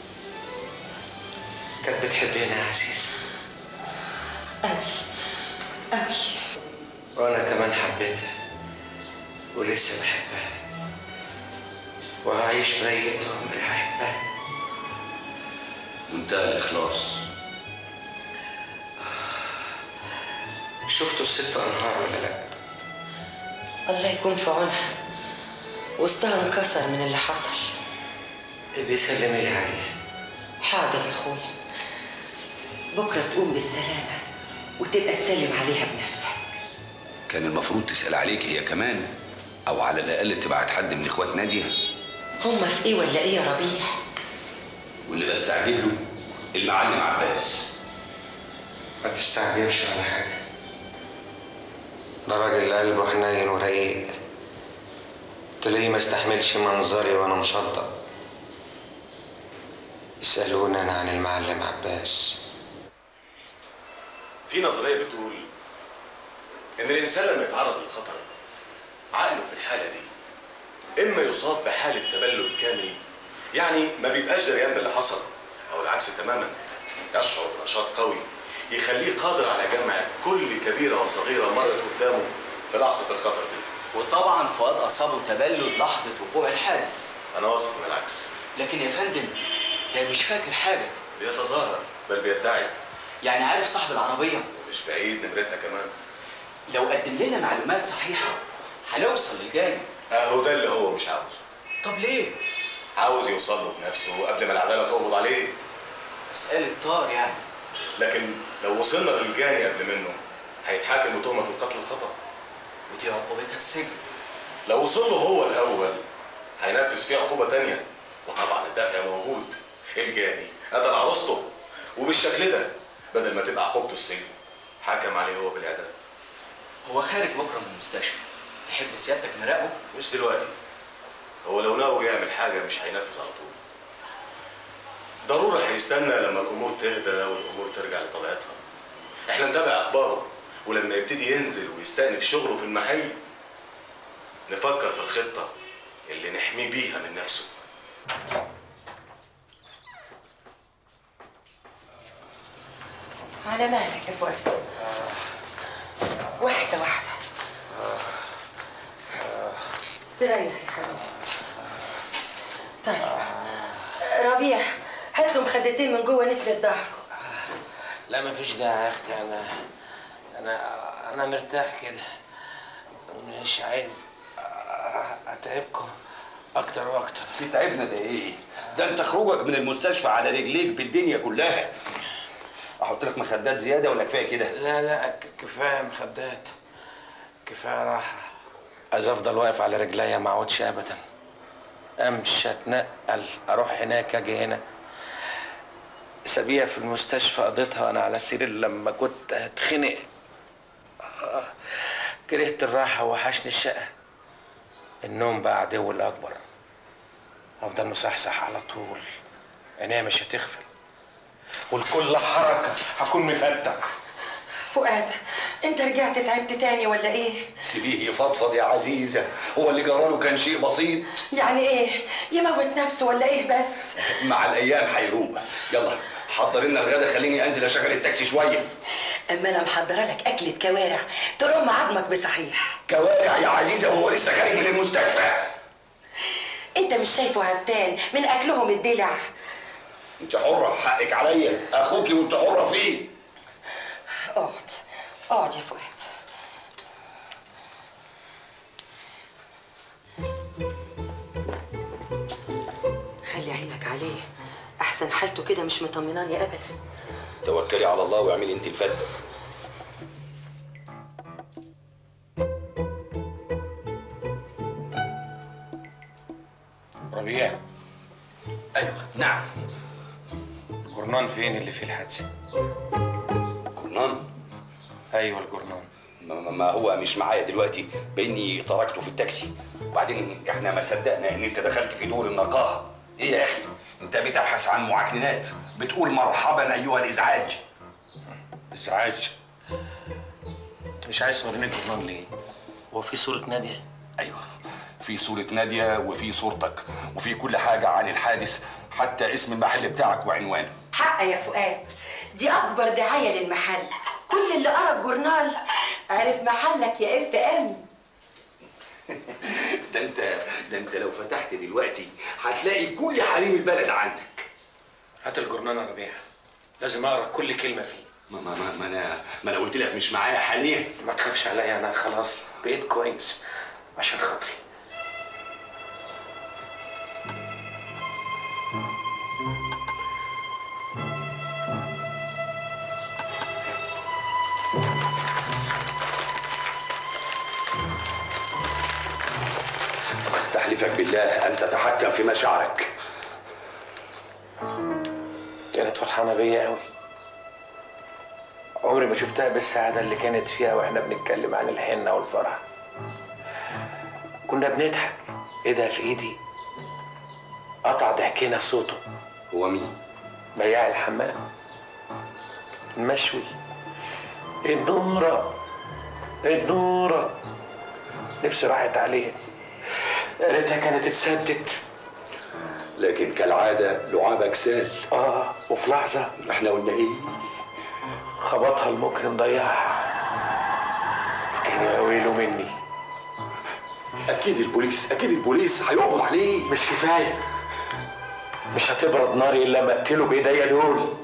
كانت بتحبني يا عزيزة أوي أوي. وانا كمان حبيتها ولسه بحبها وهعيش بقية عمري هحبها. منتهى الإخلاص. شفتوا الست أنهار ولا لأ؟ الله يكون في عونها، وسطها انكسر من اللي حصل. بيسلمي لي عليها. حاضر يا اخويا، بكره تقوم بالسلامه وتبقى تسلم عليها بنفسك. كان المفروض تسأل عليك هي كمان، أو على الأقل تبعت حد من إخوات نادية. هما في إيه ولا إيه يا ربيع؟ واللي بستعجب له المعلم عباس. ما تستعجبش على حاجة، ده راجل قلبه حنين ورقيق، تلاقيه ما استحملش منظري وأنا مشطب. يسألوني أنا عن المعلم عباس. في نظرية بتقول ان الانسان لما يتعرض للخطر عقله في الحاله دي اما يصاب بحاله تبلد كامل، يعني ما بيبقاش دريان باللي حصل، او العكس تماما يشعر بنشاط قوي يخليه قادر على جمع كل كبيره وصغيره مرت قدامه في لحظه الخطر دي. وطبعا فؤاد اصابه تبلد لحظه وقوع الحادث. انا واثق من العكس. لكن يا فندم ده مش فاكر حاجه. بيتظاهر بل بيدعي. يعني عارف صاحب العربيه؟ ومش بعيد نمرتها كمان. لو قدم لنا معلومات صحيحه هنوصل للجاني. اهو ده اللي هو مش عاوزه. طب ليه؟ عاوز يوصل له بنفسه قبل ما العداله تقبض عليه. مسألة طار يعني. لكن لو وصلنا للجاني قبل منه هيتحاكم بتهمة القتل الخطأ، ودي عقوبتها السجن. لو وصل له هو الأول هينفذ فيه عقوبة تانية، وطبعا الدافع موجود. الجاني قتل عروسته، وبالشكل ده بدل ما تبقى عقوبته السجن حكم عليه هو بالإعدام. هو خارج بكرة من المستشفى، تحب سيادتك نراقبه؟ مش دلوقتي. هو لو ناوي يعمل حاجة مش هينفذ على طول. ضروري هيستنى لما الامور تهدى والامور ترجع لطبيعتها. احنا نتابع اخباره، ولما يبتدي ينزل ويستأنف شغله في المحل نفكر في الخطه اللي نحميه بيها من نفسه. على مالك يا فؤاد؟ واحده واحده. استريح يا حبيبي. طيب ربيع هات له مخدتين من جوه نسند ظهره. لا مفيش داعي يا اختي، انا مرتاح كده، مش عايز اتعبكم اكتر واكتر. تتعبنا ده ايه؟ ده انت خروجك من المستشفى على رجليك بالدنيا كلها. احط لك مخدات زياده ولا كفايه كده؟ لا كفايه مخدات، كفايه راحه. عايز افضل واقف على رجليا ما اقعدش ابدا، امشي اتنقل اروح هناك اجي هنا. اسابيع في المستشفى قضيتها وانا على السرير لما كنت هتخنق. كرهت الراحه ووحشني الشقه. النوم بقى عدو الاكبر. افضل مصحصح على طول، عينيا مش هتغفل، والكل حركه هكون مفتح. فؤاد انت رجعت تعبت تاني ولا ايه؟ سيبيه يفضفض يا عزيزه، هو اللي جراله كان شيء بسيط. يعني ايه؟ يموت نفسه ولا ايه بس؟ مع الايام هيروق. يلا حضر لنا الغدا، خليني انزل اشغل التاكسي شويه. اما انا محضره لك اكله كوارع ترم عظمك بصحيح. كوارع يا عزيزه وهو لسه خارج من المستشفى؟ انت مش شايفه هفتان من اكلهم الدلع؟ انت حره، حقك عليا، اخوكي وانت حره فيه. اقعد يا فؤاد. خلي عينك عليه، احسن حالته كده مش مطمناني ابدا. توكلي على الله واعملي انت الفتة. ربيع. ايوه نعم. الجرنان فين اللي فيه الحادثه؟ جرنان؟ ايوه الجرنان. ما هو مش معايا دلوقتي، باني تركته في التاكسي، وبعدين احنا ما صدقنا ان انت دخلت في دور النقاهه. ايه يا اخي؟ انت بتبحث عن معكننات، بتقول مرحبا ايها الازعاج. ازعاج؟ انت مش عايز توريني الجرنان ليه؟ هو في صوره ناديه؟ ايوه في صوره ناديه وفي صورتك وفي كل حاجه عن الحادث، حتى اسم المحل بتاعك وعنوانه. حق يا فؤاد، دي اكبر دعايه للمحل. كل اللي قرا الجورنال عرف محلك يا اف ام. ده انت لو فتحت دلوقتي هتلاقي كل حريم البلد عندك. هات الجورنال يا ربيع، لازم اقرا كل كلمه فيه. ما انا قلت لك مش معايا حاليا. ما تخافش عليا، انا خلاص بقيت كويس عشان خاطري. استحلفك بالله ان تتحكم في مشاعرك. كانت فرحانه بيا قوي، عمري ما شفتها بالسعاده اللي كانت فيها واحنا بنتكلم عن الحنه والفرح. كنا بنضحك، ايدها في ايدي، قطع ضحكنا صوته. هو مين؟ بياع الحمام المشوي النورة. النورة نفسي راحت عليها، يا ريتها كانت اتسدت. لكن كالعادة لعابك سال. وفي لحظة احنا قلنا ايه؟ خبطها المكرم ضيعها. كان يا ويله مني. اكيد البوليس هيقبض عليه. مش كفاية، مش هتبرد ناري الا ما اقتله بايديا دول.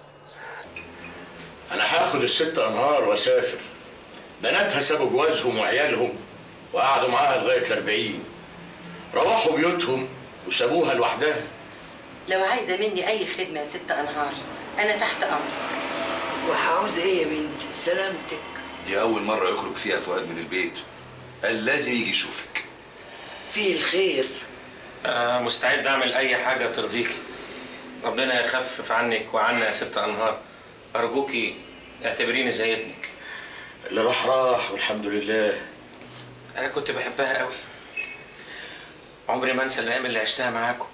انا هاخد الست انهار واسافر. بناتها سابوا جوازهم وعيالهم وقعدوا معاها لغايه ال40، روحوا بيوتهم وسابوها لوحدها. لو عايزه مني اي خدمه يا ست انهار انا تحت امرك. وعاوزه ايه يا بنتي؟ سلامتك. دي اول مره يخرج فيها فؤاد من البيت، قال لازم يجي يشوفك. فيه الخير. أنا مستعد أعمل أي حاجة ترضيكي. ربنا يخفف عنك وعنا يا ست أنهار. أرجوكي اعتبريني زي ابنك. اللي راح والحمد لله. أنا كنت بحبها قوي. عمري ما أنسى الأيام اللي عشتها معاكم.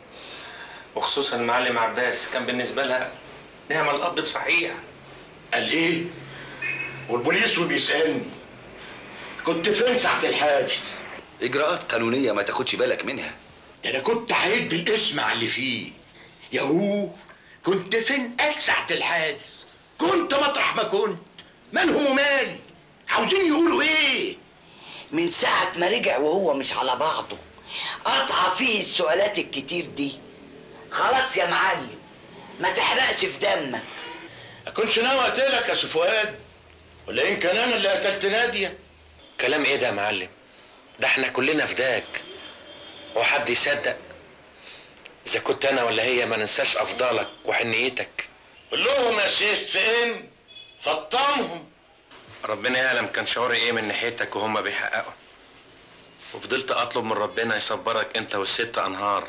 وخصوصا المعلم عباس كان بالنسبة لها نعم الأب بصحيح. قال إيه؟ والبوليس وبيسألني كنت فين ساعة الحادث؟ إجراءات قانونية ما تاخدش بالك منها. ده أنا كنت هيدي الاسم على اللي فيه. ياهو كنت فين قال ساعة الحادث؟ كنت مطرح ما كنت. مالهم ومالي؟ عاوزين يقولوا إيه؟ من ساعة ما رجع وهو مش على بعضه قطع فيه السؤالات الكتير دي. خلاص يا معلم ما تحرقش في دمك. أكونش ناوي أقتلك يا سي فؤاد، ولا يمكن أنا اللي قتلت نادية؟ كلام إيه ده يا معلم؟ ده احنا كلنا فداك. هو حد يصدق؟ إذا كنت أنا ولا هي ما ننساش أفضالك وحنيتك. قول لهم يا سيس فين؟ فطمهم. ربنا يعلم كان شعوري إيه من ناحيتك وهم بيحققوا. وفضلت أطلب من ربنا يصبرك أنت والست أنهار.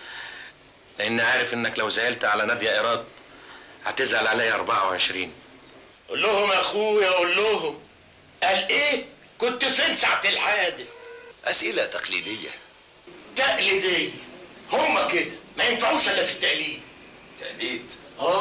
لأني عارف إنك لو زعلت على نادية إيراد هتزعل عليا 24. قول لهم يا أخويا قول لهم. قال إيه؟ كنت فين ساعة الحادث؟ أسئلة تقليدية. تقليدية؟ هما كده ما ينفعوش إلا في التقليد. تقليد؟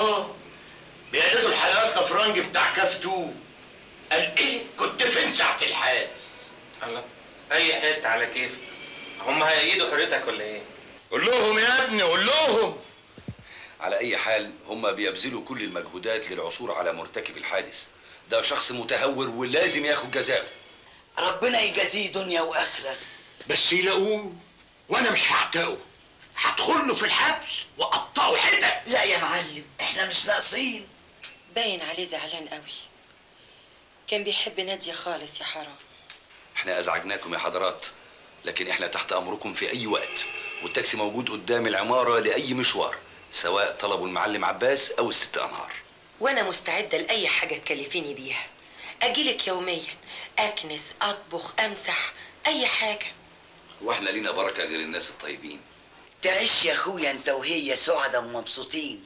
بيقلدوا الحلقات الأفرنجي بتاع كافتو. قال إيه؟ كنت فين ساعة الحادث؟ الله، أي حتة على كيفك. هم هيأيدوا حريتك ولا إيه؟ قول لهم يا ابني قول لهم. على أي حال هم بيبذلوا كل المجهودات للعثور على مرتكب الحادث. ده شخص متهور ولازم ياخد جزاءه. ربنا يجازيه دنيا واخره. بس يلاقوه وانا مش هعتقه، هدخل له في الحبس واقطعه حتت. لا يا معلم احنا مش ناقصين. باين عليه زعلان قوي. كان بيحب نادية خالص يا حرام. احنا ازعجناكم يا حضرات، لكن احنا تحت امركم في اي وقت، والتاكسي موجود قدام العمارة لاي مشوار، سواء طلبوا المعلم عباس او الست انهار. وانا مستعدة لاي حاجة تكلفيني بيها. اجيلك يوميا اكنس اطبخ امسح اي حاجة. واحنا لينا بركة غير الناس الطيبين. تعيش يا اخويا انت وهي سعدة ومبسوطين.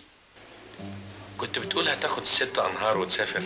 كنت بتقول هتاخد الست انهار وتسافر؟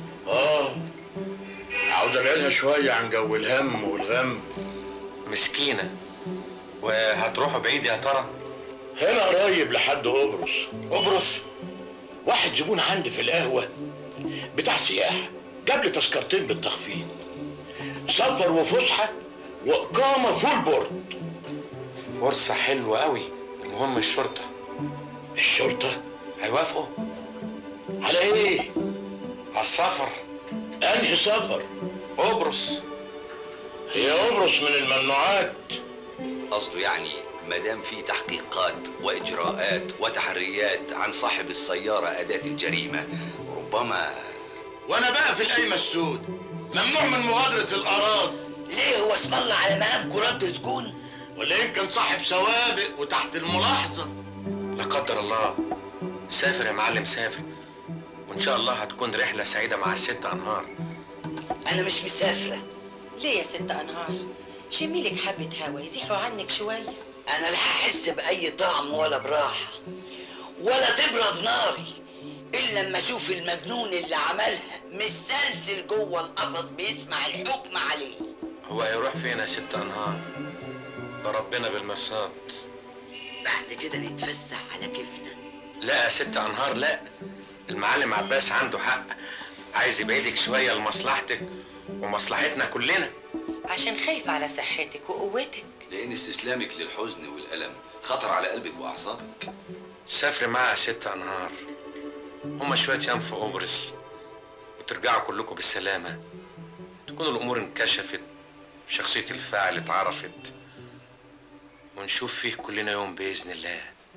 عاوز ابعدها شوية عن جو الهم والغم. مسكينة. وهتروحوا بعيد يا ترى؟ هنا قريب لحد قبرص. قبرص؟ واحد زبون عندي في القهوة بتاع سياحة جاب لي تذكرتين بالتخفيض، سفر وفسحة وإقامة فول بورد. فرصة حلوة قوي. المهم الشرطة. الشرطة؟ هيوافقوا؟ على ايه؟ على السفر. انهي سفر؟ قبرص. هي قبرص من الممنوعات. قصده يعني مادام في تحقيقات واجراءات وتحريات عن صاحب السيارة أداة الجريمة ربما. وانا بقى في القايمة السود ممنوع من مغادرة الأراضي. ليه هو اسم الله على مقامكم رد سجون؟ ولا يمكن صاحب سوابق وتحت الملاحظة؟ لا قدر الله. سافر يا معلم سافر، وإن شاء الله هتكون رحلة سعيدة مع الست أنهار. أنا مش مسافرة. ليه يا ست أنهار؟ شميلك حبة هوا يزيحوا عنك شوية. أنا لا هحس بأي طعم ولا براحة ولا تبرد ناري إلا لما أشوف المجنون اللي عملها متسلسل جوه القفص بيسمع الحكم عليه. هو هيروح فين يا ست أنهار؟ ده ربنا بالمرصاد. بعد كده نتفسح على كيفنا. لا يا ست أنهار لا. المعلم عباس عنده حق، عايز يبعدك شوية لمصلحتك ومصلحتنا كلنا. عشان خايفة على صحتك وقوتك. لأن استسلامك للحزن والألم خطر على قلبك وأعصابك. سافري معها 6 أنهار، هما شوية أيام في قبرص، وترجعوا كلكم بالسلامة، تكون الأمور انكشفت، شخصية الفاعل اتعرفت، ونشوف فيه كلنا يوم بإذن الله.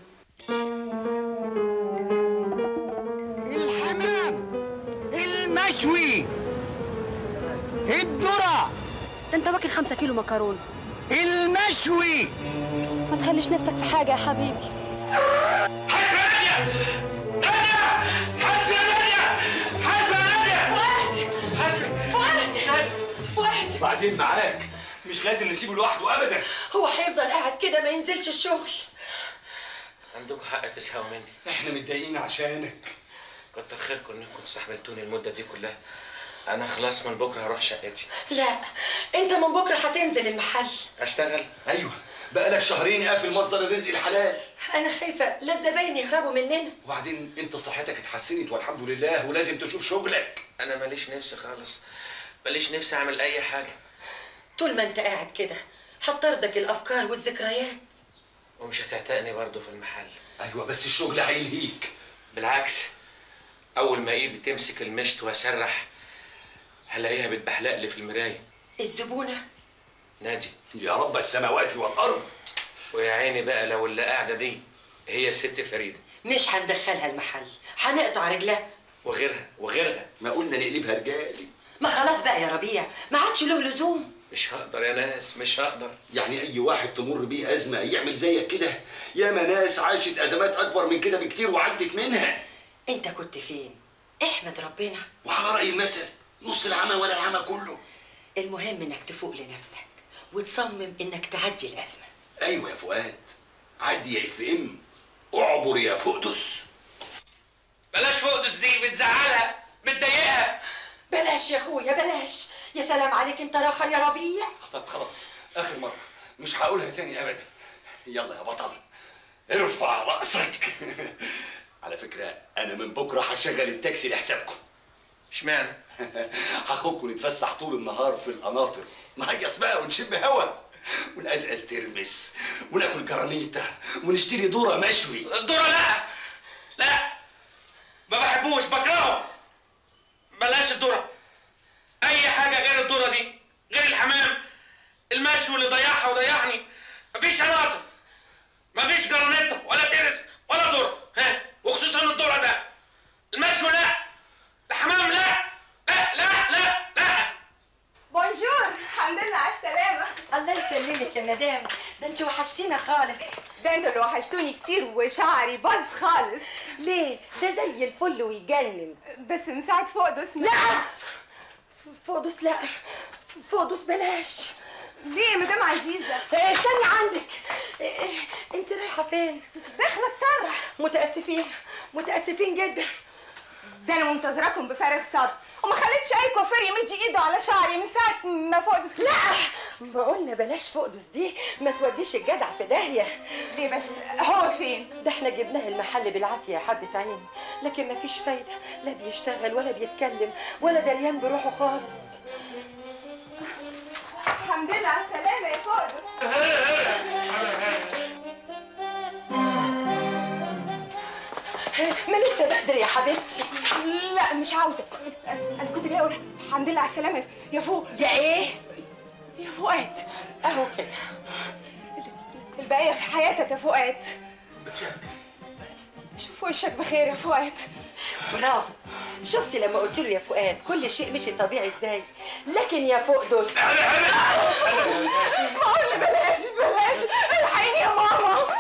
الحمام المشوي، الذرة. ده انت واكل 5 كيلو مكرونه. المشوي. ما تخليش نفسك في حاجه يا حبيبي. حاسبة نادية! نادية! حاسبة نادية! حاسبة نادية! فؤاد بعدين معاك، مش لازم نسيبه لوحده ابدا. هو هيفضل قاعد كده ما ينزلش الشغل؟ عندكم حق تسهوا مني. احنا متضايقين عشانك. كتر خيركم انكم استحملتوني المدة دي كلها. أنا خلاص من بكرة هروح شقتي. لا، أنت من بكرة هتنزل المحل. أشتغل؟ ايوه، بقالك شهرين قافل مصدر الرزق الحلال. أنا خايفة لا الزباين يهربوا مننا. وبعدين انت صحتك اتحسنت والحمد لله، ولازم تشوف شغلك. أنا ماليش نفسي خالص، ماليش نفسي أعمل أي حاجة. طول ما أنت قاعد كده هتطردك الأفكار والذكريات. ومش هتعتقني برضه في المحل. ايوه بس الشغل هيلهيك. بالعكس، أول ما إيدي تمسك المشط وأسرح هلاقيها بتبحلق لي في المراية. الزبونة؟ نادي. يا رب السماوات والأرض. ويا عيني بقى لو اللي قاعدة دي هي الست فريدة. مش هندخلها المحل، هنقطع رجلها. وغيرها. ما قلنا نقلبها رجالي. ما خلاص بقى يا ربيع، ما عادش له لزوم. مش هقدر يا ناس، مش هقدر. يعني أي واحد تمر بيه أزمة يعمل زيك كده؟ ياما ناس عاشت أزمات أكبر من كده بكتير وعدت منها. أنت كنت فين؟ احمد ربنا. وعلى رأي المثل، نص العمى ولا العمى كله. المهم إنك تفوق لنفسك وتصمم إنك تعدي الأزمة. أيوة يا فؤاد، عدي يا FM، اعبر يا فؤدس. بلاش فؤدس دي، بتزعلها بتضايقها. بلاش يا أخويا بلاش. يا سلام عليك أنت راخر يا ربيع. طب خلاص، آخر مرة، مش هقولها تاني أبدا. يلا يا بطل، ارفع رأسك. على فكرة أنا من بكرة هشغل التاكسي لحسابكم. اشمعنى؟ هاخدكم نتفسح طول النهار في القناطر، نهيص بقى ونشم هوا ونقزقز ترمس وناكل جرانيتا ونشتري ذرة مشوي. الذرة لا، ما بحبوش، بكرهه. بلاش الذرة. أي حاجة غير الذرة دي، غير الحمام المشوي اللي ضيعها وضيعني. مفيش قناطر، مفيش جرانيتا ولا ترس ولا ذرة، ها، وخصوصا الذرة ده. المشوي لا، الحمام لا. بونجور، الحمد لله على السلامة. الله يسلمك يا مدام، ده انت وحشتينا خالص. ده انتوا اللي وحشتوني كتير وشعري باظ خالص. ليه؟ ده زي الفل ويجنن. بس من ساعة فؤدس. لا فؤدس لا، فؤدس بلاش. ليه يا مدام عزيزة؟ استني عندك. انت رايحة فين؟ داخلة اتسرح. متأسفين جدا. ده انا منتظراكم بفارغ صبر، وما خليتش اي كوافير يمد ايده على شعري من ساعه ما فؤدس. لا بقولنا بلاش فؤدس دي، ما توديش الجدع في داهيه. ليه بس؟ هو فين؟ ده احنا جبناه المحل بالعافيه يا حبه عيني، لكن ما فيش فايده، لا بيشتغل ولا بيتكلم ولا دريان بروحه خالص. الحمد لله على السلامه يا فؤدس. ما لسه بدري يا حبيبتي. لا مش عاوزه، انا كنت جايه اقول الحمد لله على السلامه يا فوق. يا ايه؟ يا فؤاد. اهو كده البقيه في حياتك يا فؤاد. شوف وشك بخير يا فؤاد. برافو، شفتي لما قلت له يا فؤاد كل شيء مشي طبيعي ازاي؟ لكن يا فؤدس بقول بلاش الحقيني يا ماما.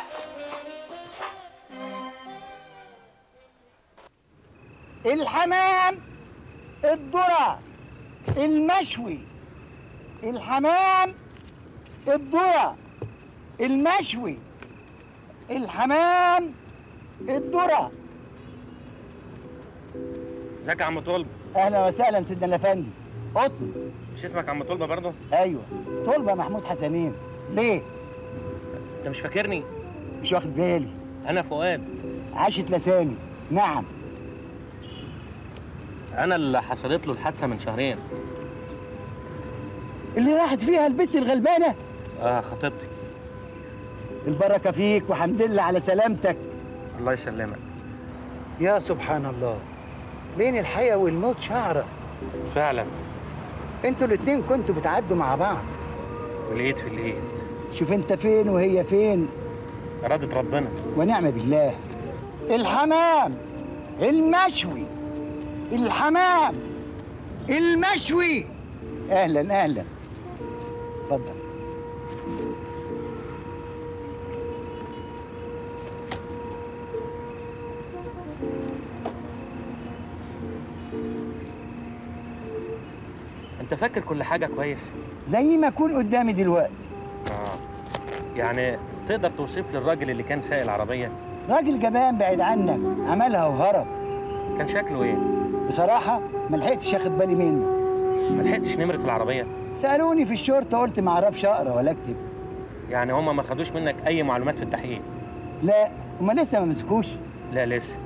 الحمام، الذرة، المشوي. الحمام، الذرة، المشوي. الحمام، الذرة. ازيك يا عم طلبة؟ اهلا وسهلا سيدنا الافندي. اطلب. مش اسمك عم طلبة برضه؟ ايوه، طلبة محمود حسنين. ليه؟ انت مش فاكرني؟ مش واخد بالي. انا فؤاد. عاشت لساني. نعم. انا اللي حصلت له الحادثه من شهرين. اللي راحت فيها البت الغلبانه؟ خطيبتي. البركه فيك وحمد لله على سلامتك. الله يسلمك. يا سبحان الله، بين الحياه والموت شعره. فعلا. انتوا الاتنين كنتوا بتعدوا مع بعض، والايد في الايد. شوف انت فين وهي فين. إرادة ربنا ونعم بالله. الحمام المشوي، الحمام المشوي. اهلا اهلا، اتفضل. انت فاكر كل حاجه كويس؟ زي ما اكون قدامي دلوقتي. يعني تقدر توصف لي الراجل اللي كان سايق العربيه؟ راجل جبان بعيد عنك، عملها وهرب. كان شكله ايه؟ بصراحه ما لحقتش اخد بالي منه. ما لحقتش نمره العربيه؟ سالوني في الشرطه قلت ما اعرفش اقرا ولا اكتب. يعني هما ما خدوش منك اي معلومات في التحقيق؟ لا، هما لسه ما مسكوش. لا لسه.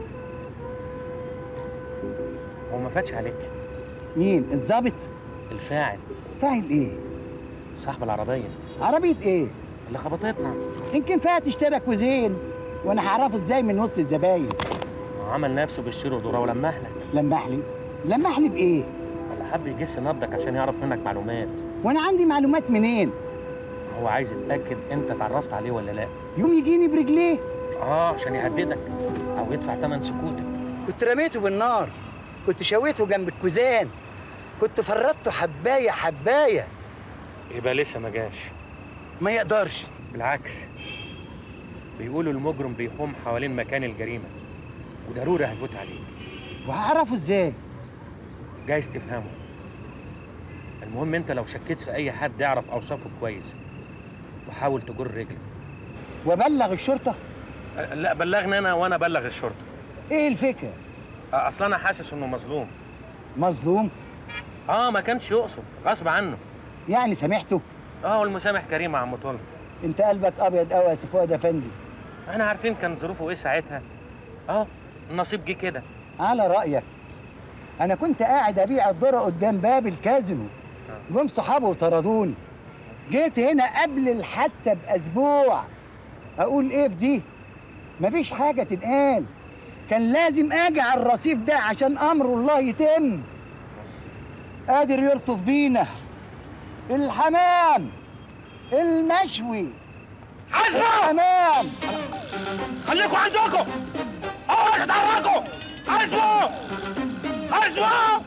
هو ما فاتش عليك؟ مين؟ الظابط؟ الفاعل. فاعل ايه؟ صاحب العربيه. عربيه ايه؟ اللي خبطتنا. يمكن فات اشترك وزين، وانا هعرفه ازاي من وسط الزباين؟ عمل نفسه بالشير ودوره ولمح لك. لمح لي؟ لمح لي بايه؟ ولا حب يجس نبضك عشان يعرف منك معلومات. وانا عندي معلومات منين؟ هو عايز يتاكد انت اتعرفت عليه ولا لا. يوم يجيني برجليه. عشان يهددك او يدفع ثمن سكوتك. كنت رميته بالنار، كنت شويته جنب الكوزان، كنت فرطته حبايه حبايه. يبقى لسه ما جاش. ما يقدرش. بالعكس، بيقولوا المجرم بيحوم حوالين مكان الجريمه وضروري هيفوت عليك. وهعرفه ازاي؟ جايز تفهمه. المهم انت لو شكيت في اي حد اعرف اوصافه كويس وحاول تجر رجلك. وابلغ الشرطه؟ لا، بلغني انا وانا ابلغ الشرطه. ايه الفكره؟ اصل انا حاسس انه مظلوم. مظلوم؟ ما كانش يقصد، غصب عنه. يعني سامحته؟ والمسامح كريم يا عم طلب. انت قلبك ابيض قوي يا سي فؤاد افندي. احنا عارفين كان ظروفه ايه ساعتها. النصيب جه كده. على رايك، انا كنت قاعد ابيع الذره قدام باب الكازينو، جم صحابه وطردوني. جيت هنا قبل الحادثه باسبوع، اقول ايه في دي؟ مفيش حاجه تنقال، كان لازم اجي على الرصيف ده عشان امر الله يتم. قادر يلطف بينا. الحمام المشوي. حسبوا! الحمام. خليكوا عندكم! اوعوا تتحركوا! حسبوا! حسبوا!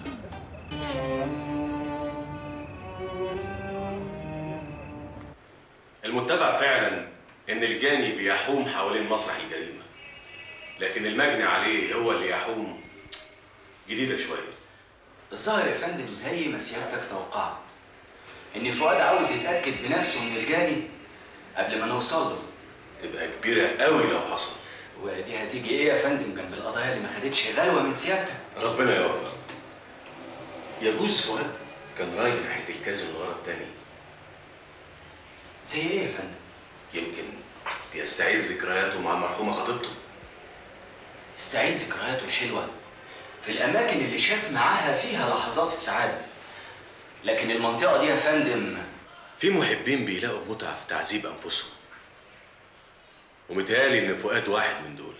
المتبع فعلا ان الجاني بيحوم حوالين مسرح الجريمه، لكن المجني عليه هو اللي يحوم جديده شويه. الظاهر يا فندم زي ما سيادتك توقعت، ان فؤاد عاوز يتاكد بنفسه من الجاني قبل ما نوصل له. تبقى كبيره قوي لو حصل. ودي هتيجي ايه يا فندم جنب القضايا اللي ما خدتش غلوه من سيادتك؟ ربنا يوفق. يجوز فؤاد كان رايح ناحيه الكازينو لغرض تاني. زي ايه يا فندم؟ يمكن بيستعيد ذكرياته مع المرحومه خطيبته. يستعيد ذكرياته الحلوه في الاماكن اللي شاف معاها فيها لحظات السعاده، لكن المنطقه دي يا فندم في محبين بيلاقوا متعه في تعذيب انفسهم، ومتهيألي ان فؤاد واحد من دول.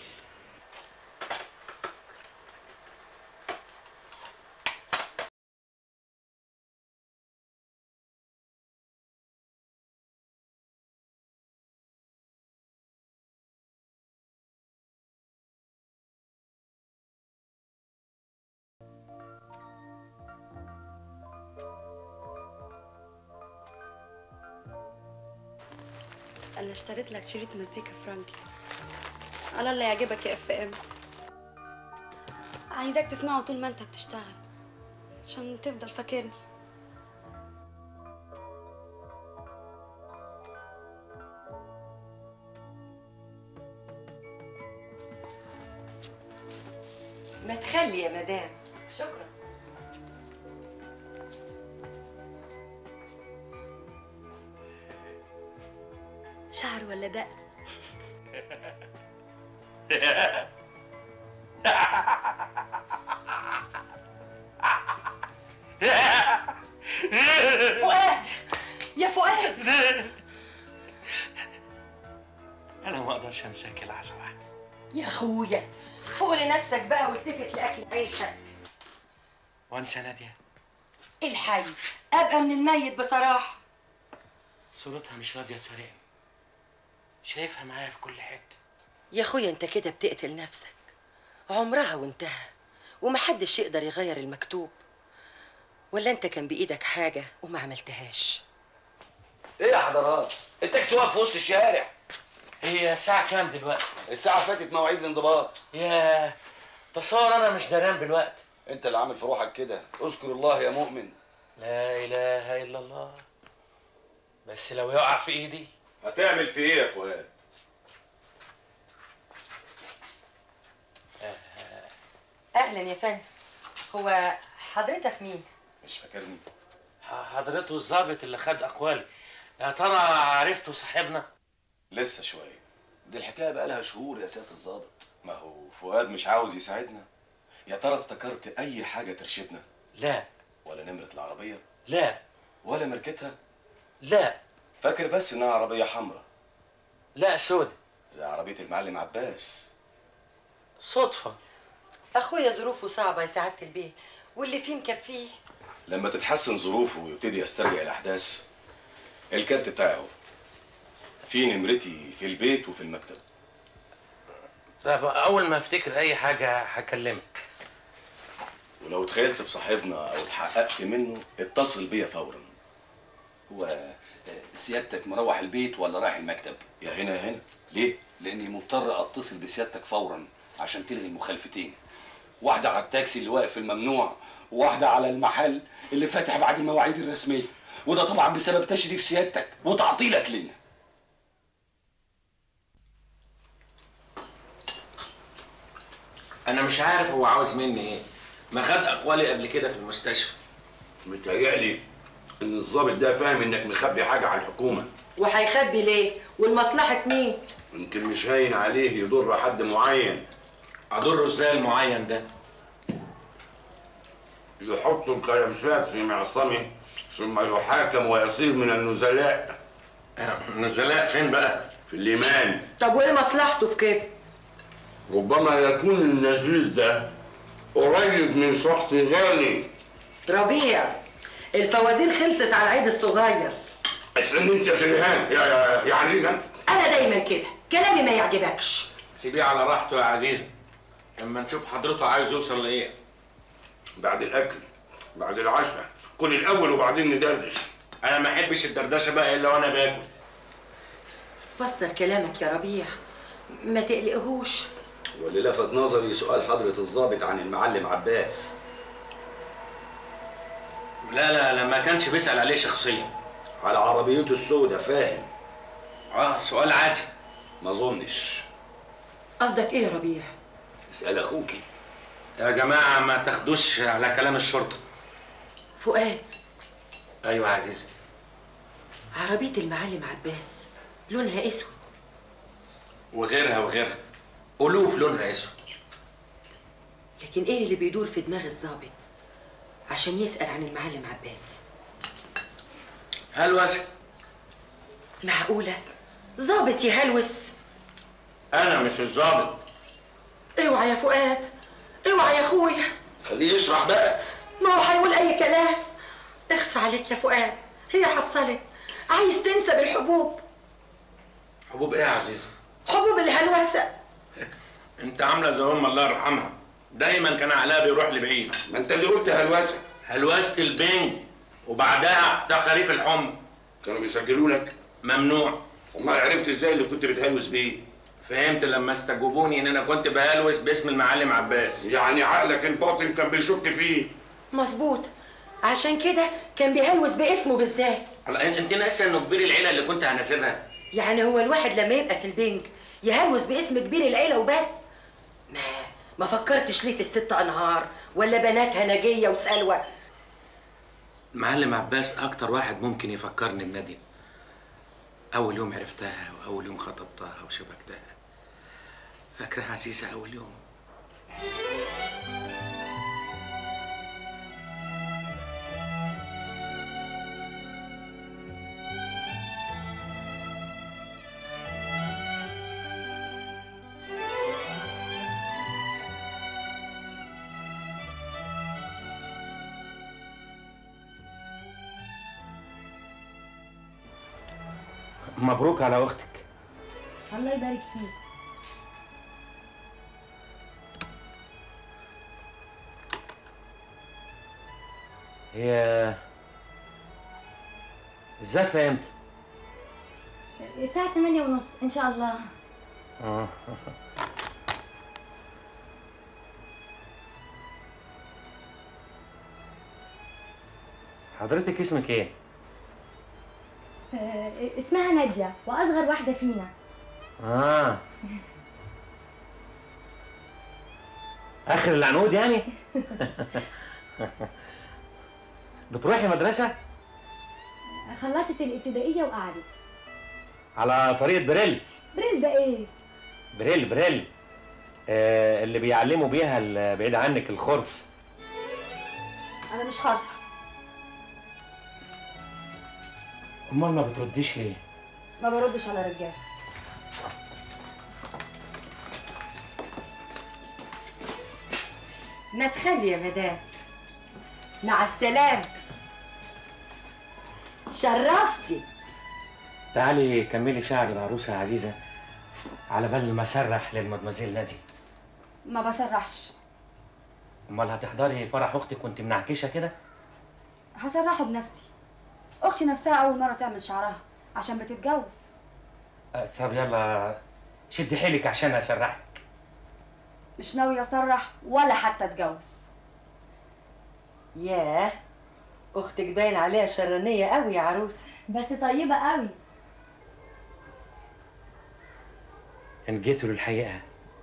انا اشتريت لك شريط مزيكا فرانكي على اللي يعجبك يا اف ام. عايزاك تسمعه طول ما انت بتشتغل عشان تفضل فاكرني. ما تخلي يا مدام. شكرا. شعر ولا دقن؟ فؤاد انساكي لحظه واحده. يا اخويا فوق لنفسك بقى والتفت لاكل عيشك. وانسى ناديه؟ الحي ابقى من الميت بصراحه. صورتها مش راضيه تفارقني، شايفها معايا في كل حته. يا اخويا انت كده بتقتل نفسك، عمرها وانتهى ومحدش يقدر يغير المكتوب. ولا انت كان بايدك حاجه وما عملتهاش؟ ايه يا حضرات؟ التاكسي واقف في وسط الشارع. هي الساعه كام دلوقتي؟ الساعه فاتت مواعيد الانضباط. يا تصور انا مش دريان بالوقت. انت اللي عامل في روحك كده، اذكر الله يا مؤمن. لا اله الا الله. بس لو يقع في ايدي هتعمل في ايه يا فؤاد؟ اهلا يا فندم. هو حضرتك مين؟ مش فاكرني؟ حضرته الظابط اللي خد اقوالي. يا ترى عرفتوا صاحبنا؟ لسه شويه. دي الحكايه بقالها شهور يا سياده الظابط. ما هو فؤاد مش عاوز يساعدنا. يا ترى افتكرت اي حاجه ترشدنا؟ لا. ولا نمره العربيه؟ لا. ولا ماركتها؟ لا. فاكر بس انها عربيه حمراء. لا سودة. زي عربيه المعلم عباس. صدفه. اخويا ظروفه صعبه يا سعاده البيه، واللي فيه مكفيه. لما تتحسن ظروفه ويبتدي يسترجع الاحداث، الكارت بتاعي اهو. في نمرتي في البيت وفي المكتب. طب اول ما افتكر اي حاجه هكلمك. ولو اتخيلت بصاحبنا او اتحققت منه اتصل بيا فورا. هو سيادتك مروح البيت ولا رايح المكتب؟ يا هنا يا هنا. ليه؟ لاني مضطر اتصل بسيادتك فورا عشان تلغي المخالفتين. واحده على التاكسي اللي واقف في الممنوع، وواحده على المحل اللي فاتح بعد المواعيد الرسميه، وده طبعا بسبب تشريف سيادتك وتعطيلك لنا. انا مش عارف هو عاوز مني ايه. ما خد اقوالي قبل كده في المستشفى. متهيألي ان الضابط ده فاهم انك مخبي حاجه على الحكومه. وهيخبي ليه؟ والمصلحه مين؟ يمكن مش هاين عليه يضر حد معين. اضره ازاي المعين ده؟ يحط الكلبشات في معصمه ثم يحاكم ويصير من النزلاء. النزلاء فين بقى؟ في الإيمان. طب وايه مصلحته في كده؟ ربما يكون النزيل ده قريب من شخص غالي. ربيع، الفوازير خلصت على العيد الصغير. استني انت يا شريهان يا عزيزه. انا دايما كده، كلامي ما يعجبكش. سيبيه على راحته يا عزيزه، اما نشوف حضرته عايز يوصل لايه. بعد الاكل، بعد العشاء، كل الاول وبعدين ندردش. انا ما احبش الدردشه بقى الا وانا باكل. فسر كلامك يا ربيع، ما تقلقهوش. واللي لفت نظري سؤال حضرة الضابط عن المعلم عباس. لا ما كانش بيسأل عليه شخصيا. على عربيته السوداء، فاهم؟ سؤال عادي. ما اظنش. قصدك ايه يا ربيع؟ اسأل اخوكي. يا جماعة ما تاخدوش على كلام الشرطة. فؤاد. ايوه يا عزيزي. عربية المعلم عباس لونها اسود. وغيرها ألوف لونها اسود. لكن ايه اللي بيدور في دماغ الضابط عشان يسأل عن المعلم عباس؟ هلوسة. معقولة؟ ضابط يهلوس؟ أنا مش الضابط. اوعى يا فؤاد، اوعى يا اخويا. خليه يشرح بقى. ما هو هيقول أي كلام. اخص عليك يا فؤاد، هي حصلت. عايز تنسى بالحبوب. حبوب إيه يا عزيزي؟ حبوب الهلوسة. أنت عاملة زي أم الله يرحمها، دايما كان عقلها بيروح لبعيد. ما أنت اللي قلت هلوسة. هلوسة البنج وبعدها تخاريف الحمر. كانوا بيسجلوا لك؟ ممنوع. وما عرفت ازاي اللي كنت بتهلوس بيه؟ فهمت لما استجوبوني ان انا كنت بهلوس باسم المعلم عباس. يعني عقلك الباطن كان بيشك فيه. مظبوط، عشان كده كان بيهلوس باسمه بالذات. انت ناسيه انه كبير العيله اللي كنت هناسبها. يعني هو الواحد لما يبقى في البنج يهلوس باسم كبير العيله وبس؟ ما فكرتش ليه في الست انهار ولا بناتها نجيه وسلوى؟ المعلم عباس اكتر واحد ممكن يفكرني بنادية. اول يوم عرفتها واول يوم خطبتها وشبكتها. فاكرها عزيزه اول يوم؟ مبروك على اختك. الله يبارك فيك. هي الزفه امتى؟ الساعة 8:30 إن شاء الله. حضرتك اسمك ايه؟ اسمها نادية وأصغر واحدة فينا. آخر العنقود يعني؟ بتروحي مدرسة؟ خلصت الابتدائية وقعدت. على طريقة بريل. بريل ده إيه؟ بريل اللي بيعلموا بيها بعيد عنك الخرس. انا مش خارصه. امال ما بترديش ليه؟ ما بردش على رجاله. ما تخلي يا مدام. مع السلامه. شرفتي. تعالي كملي شعر العروسة يا عزيزة على بال ما اسرح للمدمزيل نادي. ما بسرحش. امال هتحضري فرح اختك وانت منعكشه كده؟ هسرحه بنفسي. اختي نفسها اول مره تعمل شعرها عشان بتتجوز. طب يلا شدي حيلك عشان اسرحك. مش ناويه اسرح ولا حتى اتجوز. ياه، اختك باين عليها شرانيه قوي يا عروسه. بس طيبة قوي. ان جيتوا للحقيقه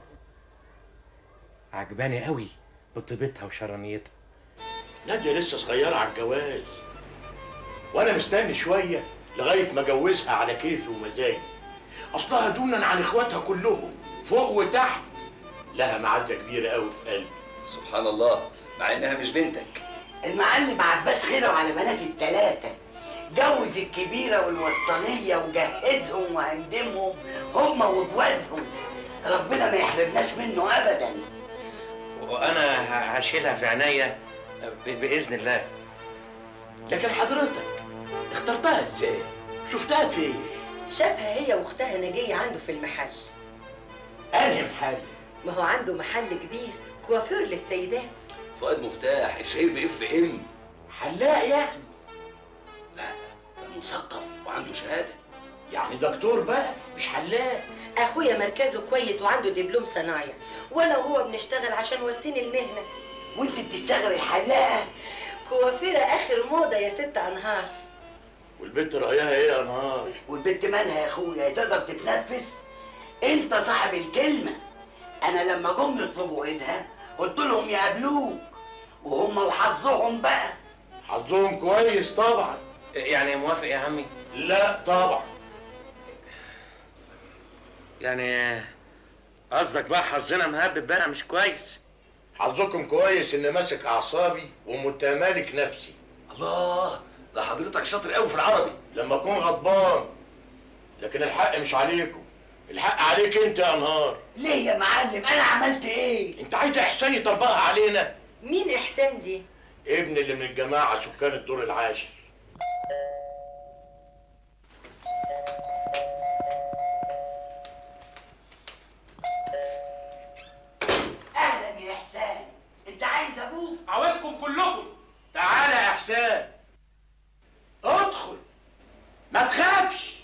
عجباني قوي بطيبتها وشرانيتها. نادية لسه صغيرة على الجواز، وأنا مستني شوية لغاية ما أجوزها على كيفي ومزاجي. أصلها دونا عن إخواتها كلهم فوق وتحت، لها معزة كبيرة قوي في قلبي. سبحان الله، مع إنها مش بنتك. المعلم عباس خيره على بناتي التلاتة، جوز الكبيرة والوسطانية وجهزهم وهندمهم هما وجوازهم، ربنا ما يحرمناش منه أبدا. وانا هشيلها في عينيا باذن الله. لكن حضرتك اخترتها ازاي؟ شفتها فين؟ شافها هي واختها نجية عنده في المحل. أنهي محل؟ ما هو عنده محل كبير كوافير للسيدات. فؤاد مفتاح الشهير بإف إم. حلاق يعني؟ لا، ده مثقف وعنده شهادة. يعني دكتور بقى مش حلاق. اخويا مركزه كويس وعنده دبلوم صنايع، وانا وهو بنشتغل عشان وارثين المهنه. وانت بتشتغلي حلاقه؟ كوافيره اخر موضه يا ست انهار. والبنت رايها ايه يا انهار؟ والبنت مالها يا اخويا؟ تقدر تتنفس؟ انت صاحب الكلمه. انا لما جم يطلبوا ايدها قلت لهم يقابلوك، وهم وحظهم بقى. حظهم كويس طبعا. يعني موافق يا عمي؟ لا طبعا. يعني قصدك بقى حظنا مهبب بقى مش كويس؟ حظكم كويس ان ماسك اعصابي ومتمالك نفسي. الله، ده حضرتك شاطر قوي في العربي. لما اكون غضبان. لكن الحق مش عليكم، الحق عليك انت يا انهار. ليه يا معلم؟ انا عملت ايه؟ انت عايزه احسان يطبقها علينا؟ مين احسان دي؟ ابن اللي من الجماعه سكان الدور العاشر. اهلا يا احسان، انت عايز ابوك؟ عاوزكم كلكم. تعالى يا احسان، ادخل ما تخافش.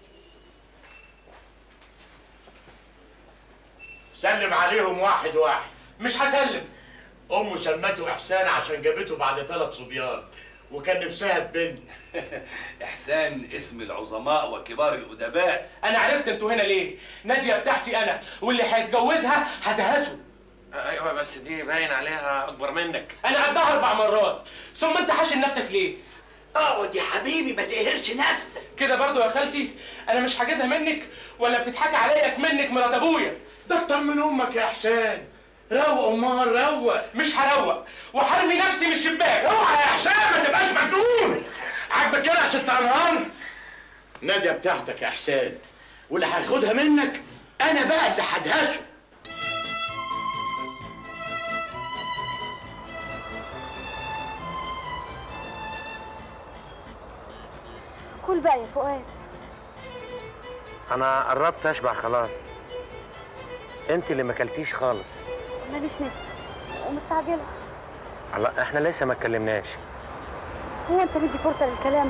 سلم عليهم واحد واحد. مش هسلم. امه سمته احسان عشان جابته بعد 3 صبيان وكان نفسها ببنت. إحسان اسم العظماء وكبار الأدباء. انا عرفت انتوا هنا ليه. ناديه بتاعتي انا، واللي هيتجوزها هدهسه. ايوه بس دي باين عليها اكبر منك. انا قدها 4 مرات. ثم انت حاشن نفسك ليه؟ اقعد يا حبيبي ما تقهرش نفسك. كده برضو يا خالتي؟ انا مش حاجزها منك ولا بتضحكي عليا منك مرات ابويا؟ ده اكتر من امك يا احسان. روق امال روق. مش هروق وحرمي نفسي من الشباك. اوعى يا احسان ما تبقاش مجنون. عاجبك كده يا ست انهار؟ ناديه بتاعتك يا احسان، واللي هياخدها منك انا بقى اللي هدهسه. كل بقى يا فؤاد. انا قربت اشبع خلاص. انت اللي ما اكلتيش خالص. ماليش نفس ومستعجله. الله، احنا لسه ما اتكلمناش. هو انت مدي فرصه للكلام؟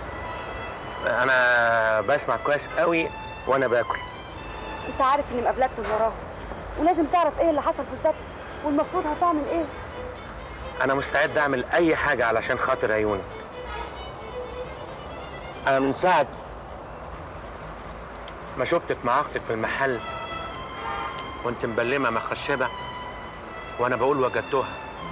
انا بسمع كويس قوي وانا باكل. انت عارف اني مقابلات من وراهم، ولازم تعرف ايه اللي حصل بالظبط والمفروض هتعمل ايه. انا مستعد اعمل اي حاجه علشان خاطر عيونك. انا من ساعه ما شفتك مع اختك في المحل وانت مبلمه مخشبه وانا بقول وجدتها.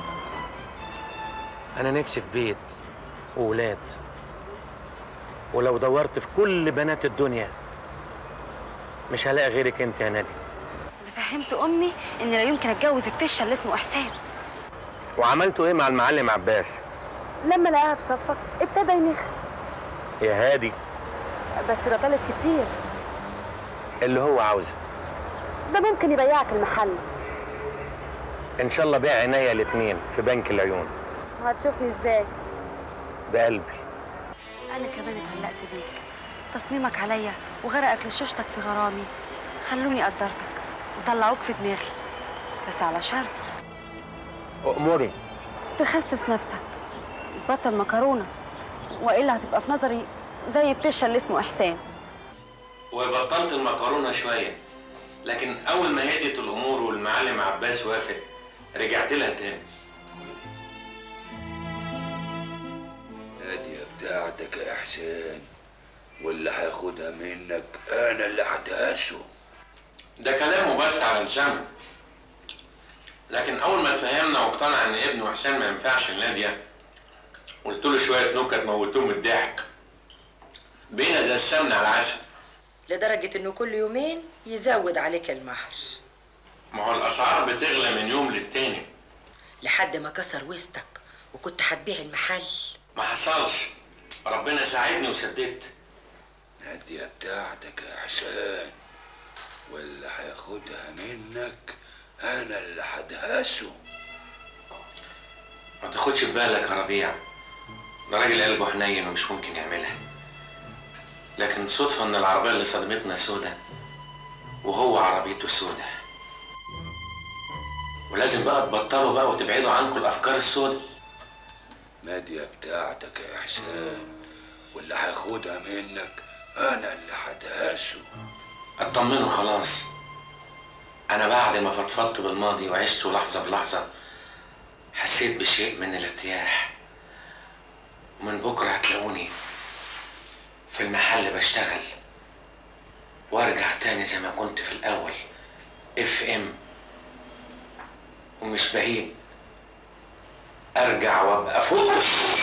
انا نفسي في بيت وولاد، ولو دورت في كل بنات الدنيا مش هلاقي غيرك انت يا نادي. انا فهمت امي ان لا يمكن اتجوز التشه اللي اسمه احسان. وعملتوا ايه مع المعلم عباس؟ لما لقاها في صفك ابتدى ينخ. يا هادي، بس ده طالب كتير. اللي هو عاوزه ده ممكن يبيعك المحل. ان شاء الله بيع عينيا الاتنين في بنك العيون. وهتشوفني ازاي؟ بقلبي. انا كمان اتعلقت بيك. تصميمك عليا وغرقك لشوشتك في غرامي خلوني قدرتك وطلعوك في دماغي، بس على شرط. أأمري. تخسس نفسك، بطل مكرونه، والا هتبقى في نظري زي التشه اللي اسمه احسان. وبطلت المكرونه شويه، لكن اول ما هديت الامور والمعلم عباس وافق رجعت لها تاني. نادية بتاعتك يا احسان، واللي هياخدها منك انا اللي هدهسه. ده كلامه بس على لسانه، لكن اول ما اتفهمنا واقتنع ان ابنه حسين ما ينفعش لنادية قلت له شويه نكت موتوه من الضحك. بقينا زي السمنه على العسل. لدرجه انه كل يومين يزود عليك المهر. ما هو الاسعار بتغلى من يوم للتاني. لحد ما كسر وسطك وكنت هتبيع المحل. ما حصلش، ربنا ساعدني وسددت. نادية بتاعتك يا حسين، واللي هياخدها منك انا اللي هدهسه. ما تاخدش ببالك يا ربيع، ده راجل قلبه حنين ومش ممكن يعملها. لكن صدفة ان العربية اللي صدمتنا سودة وهو عربيته سودة. ولازم بقى تبطلوا بقى وتبعدوا عنكم الافكار السودة. نادية بتاعتك يا حسين، واللي هياخدها منك انا اللي هدهسه. اطمنوا خلاص، انا بعد ما فضفضت بالماضي وعشته لحظة بلحظة حسيت بشيء من الارتياح. ومن بكرة هتلاقوني في المحل بشتغل وارجع تاني زي ما كنت في الاول FM، ومش بعيد ارجع وابقى فوق.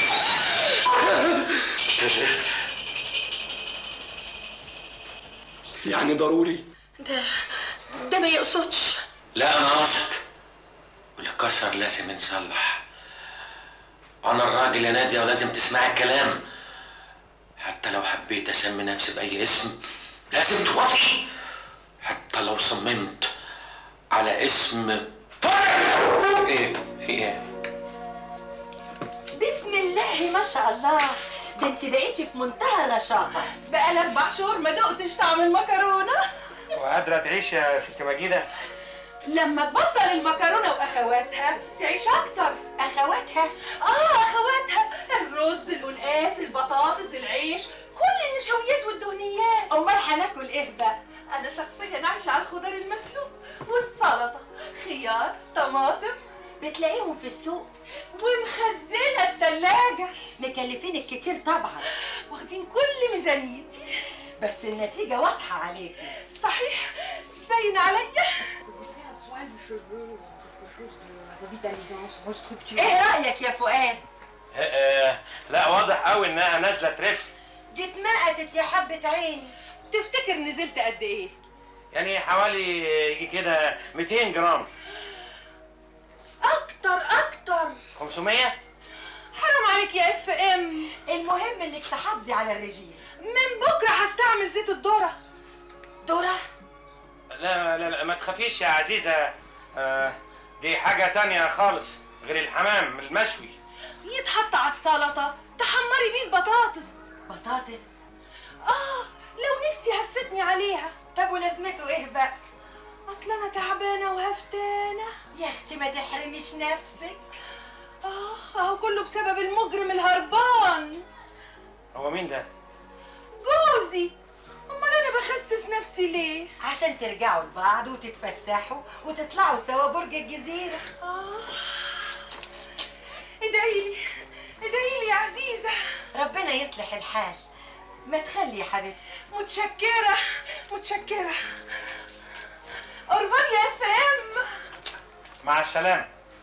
يعني ضروري؟ ده ما يقصدش. لا انا قصد، واللي كسر لازم نصلح. انا الراجل يا نادية ولازم تسمعي الكلام. حتى لو حبيت اسمي نفسي باي اسم لازم توافقي، حتى لو صممت على اسم ايه في ايه؟ بسم الله ما شاء الله، ده انت بقيتي في منتهى الرشاقه. بقالي 4 شهور ما دقتش طعم المكرونه. وقادرة تعيش يا ست مجيدة؟ لما تبطل المكرونه واخواتها تعيش اكتر. اخواتها؟ اخواتها، الرز، القلقاس، البطاطس، العيش، كل النشويات والدهنيات. امال هناكل ايه بقى؟ انا شخصيا عايشه على الخضار المسلوق والسلطه، خيار، طماطم. بتلاقيهم في السوق ومخزنه التلاجة. مكلفينك كتير طبعا، واخدين كل ميزانيتي، بس النتيجه واضحه عليكي. صحيح باين عليا. ايه رايك يا فؤاد؟ لا واضح قوي انها نازله ترف. دي اتمقدت يا حبه عيني. تفتكر نزلت قد ايه؟ يعني حوالي يجي كده 200 جرام. اكتر 500. حرام عليك يا FM. المهم انك تحافظي على الرجيم. من بكره هستعمل زيت الذره. ذره؟ لا ما تخافيش يا عزيزه، دي حاجه تانية خالص غير الحمام المشوي. يتحط على السلطه، تحمري بيه البطاطس. بطاطس؟ لو نفسي هفتني عليها. طب ولازمته ايه بقى؟ اصل انا تعبانه وهفتانه. يا اختي ما تحرميش نفسك. اهو كله بسبب المجرم الهربان. هو مين ده؟ جوزي. امال انا بخسس نفسي ليه؟ عشان ترجعوا لبعض وتتفسحوا وتطلعوا سوا برج الجزيره. ادعيلي ادعيلي يا عزيزه. ربنا يصلح الحال. ما تخلي يا حبيبتي. متشكره متشكره. أورفار يا FM. مع السلامة.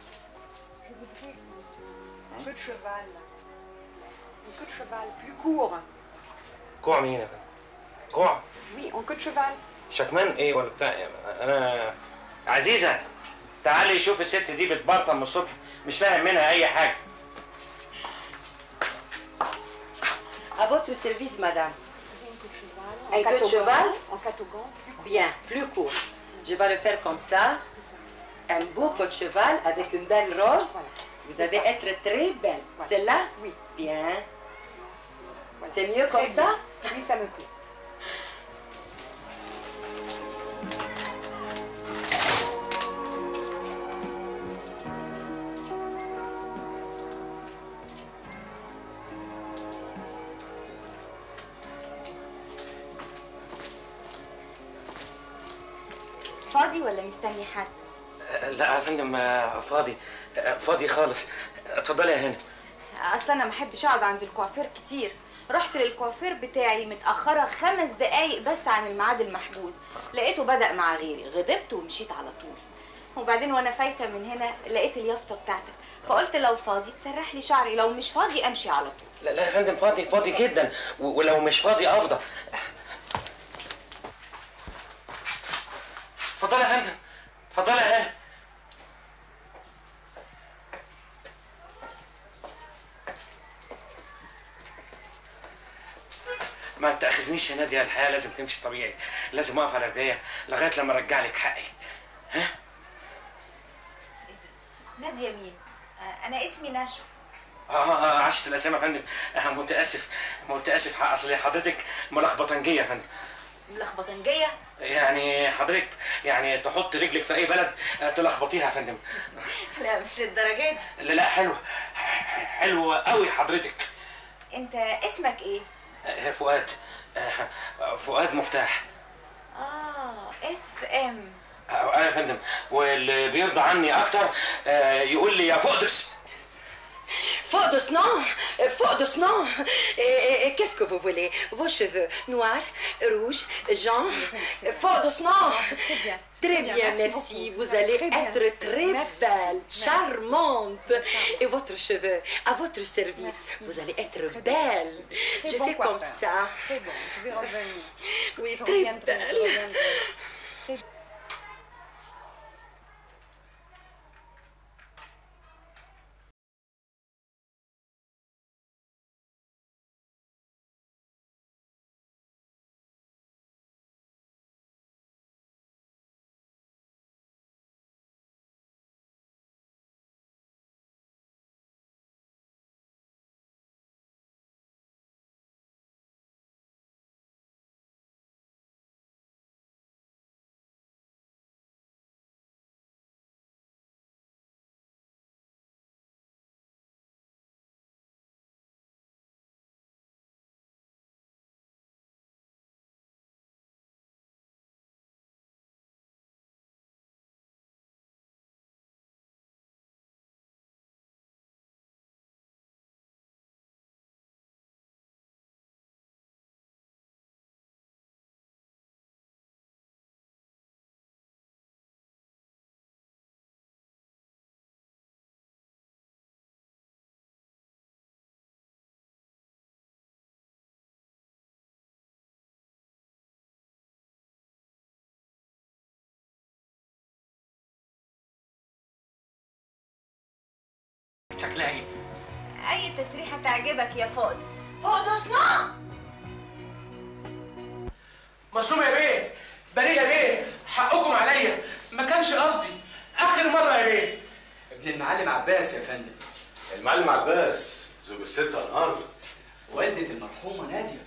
queue de cheval. Une queue de cheval plus court. كوع مين يا فندم؟ كوع؟ Oui, en queue de cheval. شكمان ايه ولا بتاع؟ انا عزيزة تعالي شوف الست دي بتبرطم من الصبح مش فاهم منها أي حاجة. À votre service, madame. En Un queue de cheval? En catogan. Bien, plus court. Je vais le faire comme ça. Un beau queue de cheval avec une belle robe. Vous allez être très belle. Celle-là? Oui. Bien. C'est mieux comme ça? Oui, ça me plaît. فاضي ولا مستني حد؟ لا يا فندم فاضي فاضي خالص. اتفضلي يا هانم. اصل انا ما احبش اقعد عند الكوافير كتير. رحت للكوافير بتاعي متاخره 5 دقايق بس عن الميعاد المحجوز، لقيته بدأ مع غيري، غضبت ومشيت على طول. وبعدين وانا فايته من هنا لقيت اليافطه بتاعتك، فقلت لو فاضي تسرح لي شعري، لو مش فاضي امشي على طول. لا لا يا فندم فاضي فاضي جدا، ولو مش فاضي افضل. اتفضلي يا فندم. اتفضلي يا هانم. ما تاخذنيش يا ناديه، الحياه لازم تمشي طبيعي، لازم اقف على رجليا لغايه لما ارجع لك حقي. ها؟ ناديه مين؟ انا اسمي نشوى. عشت الاسامي يا فندم. متاسف اصل حضرتك ملخبطنجيه يا فندم. ملخبطنجيه؟ يعني حضرتك يعني تحط رجلك في اي بلد تلخبطيها يا فندم. لا مش للدرجه دي. لا حلوه قوي حضرتك. انت اسمك ايه؟ فؤاد. فؤاد مفتاح. FM. يا فندم، واللي بيرضى عني اكتر يقول لي يا فؤدس. Faudos, non. Faudos, non. Qu'est-ce que vous voulez? Vos cheveux noirs, rouges, jaunes. Faudos, non. Très bien. Très bien, merci. Vous allez être très belle, charmante. Et votre cheveu, à votre service. Vous allez être belle. Je fais comme ça. Très bon, je vais revenir. Oui, très belle. شكلها ايه؟ اي تسريحه تعجبك يا فؤدس. فؤدس نعم. مظلوم يا بيه، بريء يا بيه، حقكم عليا، ما كانش قصدي، اخر مره يا بيه. ابن المعلم عباس يا فندم. المعلم عباس زوج الست انهار. والدة المرحومه ناديه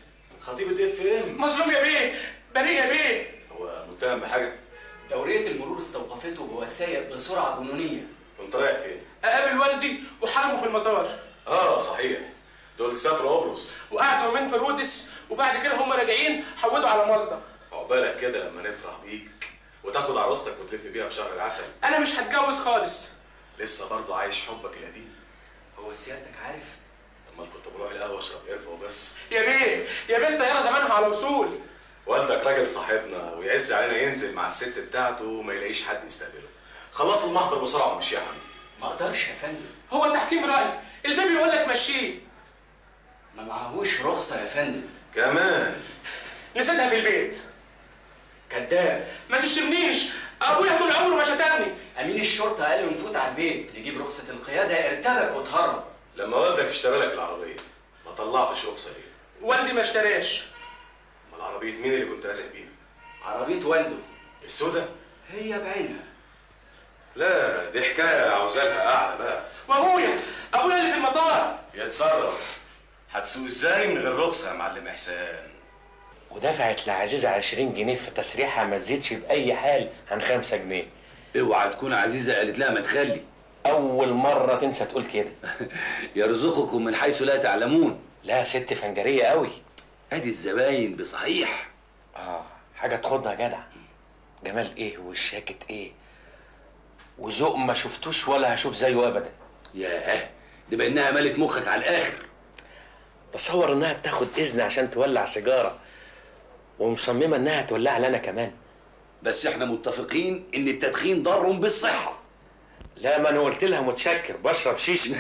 خطيبة اف ام. مظلوم يا بيه، بريء يا بيه. هو متهم بحاجة؟ دورية المرور استوقفته وهو سايق بسرعة جنونية. كنت رايح فين؟ اقابل والدي وحرمه في المطار. صحيح، دول سافروا قبرص وقعدوا يومين في رودس، وبعد كده هم راجعين حودوا على مالطا. عقبالك كده لما نفرح بيك وتاخد عروستك وتلف بيها في شهر العسل. انا مش هتجوز خالص. لسه برضه عايش حبك القديم. هو سيادتك عارف؟ امال كنت بروح القهوه اشرب قرفه وبس. يا بيه يا بنت يارا زمانها على وصول. والدك راجل صاحبنا ويعز علينا ينزل مع الست بتاعته وما يلاقيش حد يستقبله. خلصوا المحضر بسرعه ومشي يا حمدي. ما اقدرش يا فندم. هو تحكيم رأي، البيبي يقول لك مشيه. ما معهوش رخصة يا فندم. كمان نسيتها في البيت. كذاب. ما تشتمنيش، ابويا طول عمره ما شتمني. امين الشرطة قال له نفوت على البيت نجيب رخصة القيادة، ارتبك واتهرب. لما والدك اشترى لك العربية ما طلعتش رخصة ليه؟ والدي ما اشتراش. امال عربية مين اللي كنت رازق بيها؟ عربية والده. السودا؟ هي بعينها. لا دي حكاية عاوزة لها قاعدة بقى. وابويا اللي في المطار. يتصرف. هتسوق ازاي من غير رخصة يا معلم احسان؟ ودفعت لعزيزة 20 جنيه في تسريحة ما تزيدش بأي حال عن 5 جنيه. اوعى تكون عزيزة قالت لها ما تخلي. أول مرة تنسى تقول كده. يرزقكم من حيث لا تعلمون. لا ست فنجرية قوي. ادي الزباين بصحيح. حاجة تخضها يا جدع. جمال ايه والشاكت ايه وذوق ما شفتوش ولا هشوف زيه ابدا. ياه دي بانها مالت مخك على الاخر. تصور انها بتاخد اذن عشان تولع سيجاره ومصممه انها تولع لنا كمان. بس احنا متفقين ان التدخين ضار بالصحه. لا ما انا قلت لها متشكر بشرب شيشه.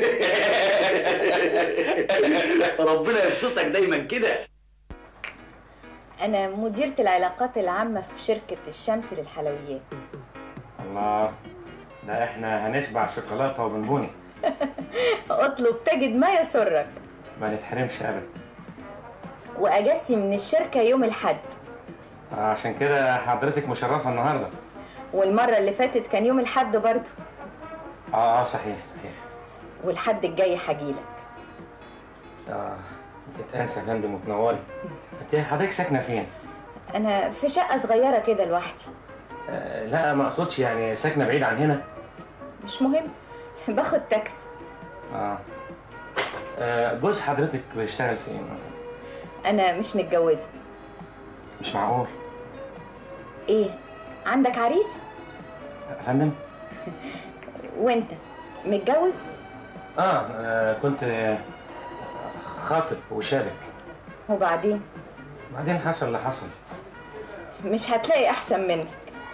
ربنا يبسطك دايما كده. أنا مديرة العلاقات العامة في شركة الشمس للحلويات. الله، ده احنا هنشبع شوكولاتة وبنبوني. اطلب تجد ما يسرك. ما نتحرمش أبدا. وأجازتي من الشركة يوم الأحد. عشان كده حضرتك مشرفة النهاردة. والمرة اللي فاتت كان يوم الأحد برضه. صحيح. والحد الجاي هجيلك. انت تنسى يا فندم وتنوري. انت حضرتك ساكنه فين؟ انا في شقه صغيره كده لوحدي. لا ما اقصدش يعني ساكنه بعيد عن هنا. مش مهم، باخد تاكسي. جوز حضرتك بيشتغل فين؟ انا مش متجوزه. مش معقول. ايه عندك عريس؟ يا فندم. وانت متجوز؟ كنت خاطب وشابك. وبعدين حصل اللي حصل. مش هتلاقي احسن منك.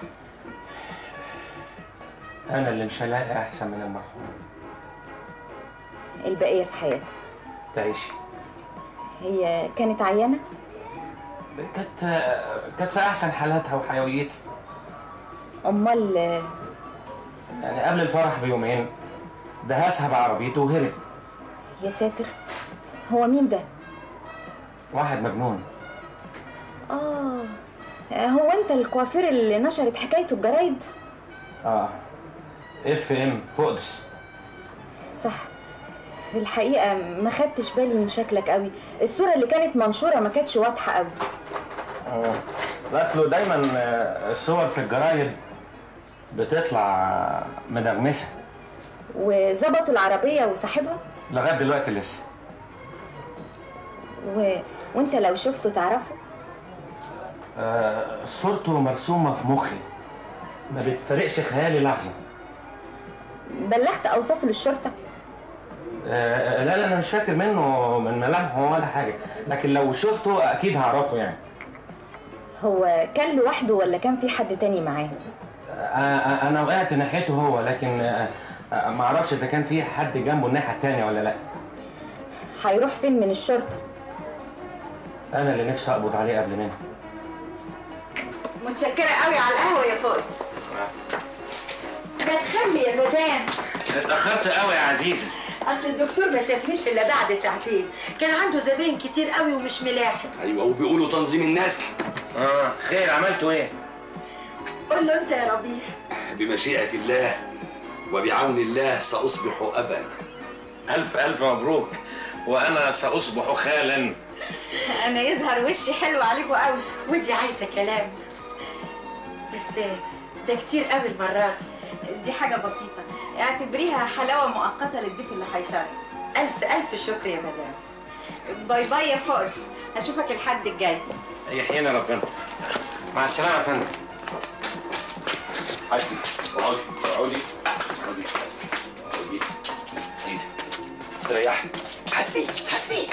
انا اللي مش هلاقي احسن من المرحوم. البقيه في حياتك تعيشي. هي كانت عيانه؟ كانت في احسن حالاتها وحيويتها. امال يعني قبل الفرح بيومين دهسها بعربيته وهرب. يا ساتر، هو مين ده؟ واحد مجنون. هو انت الكوافير اللي نشرت حكايته الجرايد؟ اف ام فقدس. صح، في الحقيقه ما خدتش بالي من شكلك قوي. الصوره اللي كانت منشوره ما كانتش واضحه قوي. اصله دايما الصور في الجرايد بتطلع مدغمسه. وظبطوا العربيه وصاحبها؟ لغايه دلوقتي لسه. وانت لو شفته تعرفه؟ صورته مرسومه في مخي، ما بتفرقش خيالي لحظه. بلغت اوصافه للشرطه؟ لا انا مش فاكر منه من ملامحه ولا حاجه، لكن لو شفته اكيد هعرفه يعني. هو كان لوحده ولا كان في حد تاني معاه؟ انا وقعت ناحيته هو، لكن ما اعرفش اذا كان في حد جنبه الناحيه التانيه ولا لا. هيروح فين من الشرطه؟ انا اللي نفسي اقبض عليه قبل منه. متشكره قوي على القهوه يا فوز. ما تخلي يا مدام. اتاخرت قوي يا عزيزه. اصل الدكتور ما شافنيش الا بعد ساعتين، كان عنده زباين كتير قوي ومش ملاحق. ايوه وبيقولوا تنظيم النسل. خير عملتوا ايه؟ قول له انت يا ربيع. بمشيئة الله وبعون الله سأصبح أبا. ألف ألف مبروك، وأنا سأصبح خالا انا يظهر وشي حلو عليكم قوي، ودي عايزه كلام، بس ده كتير قوي المره دي حاجه بسيطه، اعتبريها حلاوه مؤقته للضيف اللي هيشرف. الف الف شكر يا مدام. باي باي يا فؤاد، هشوفك الحد الجاي. يحيينا ربنا. مع السلامه يا فندم. حسني اقعدي زيزة استريحي. حسني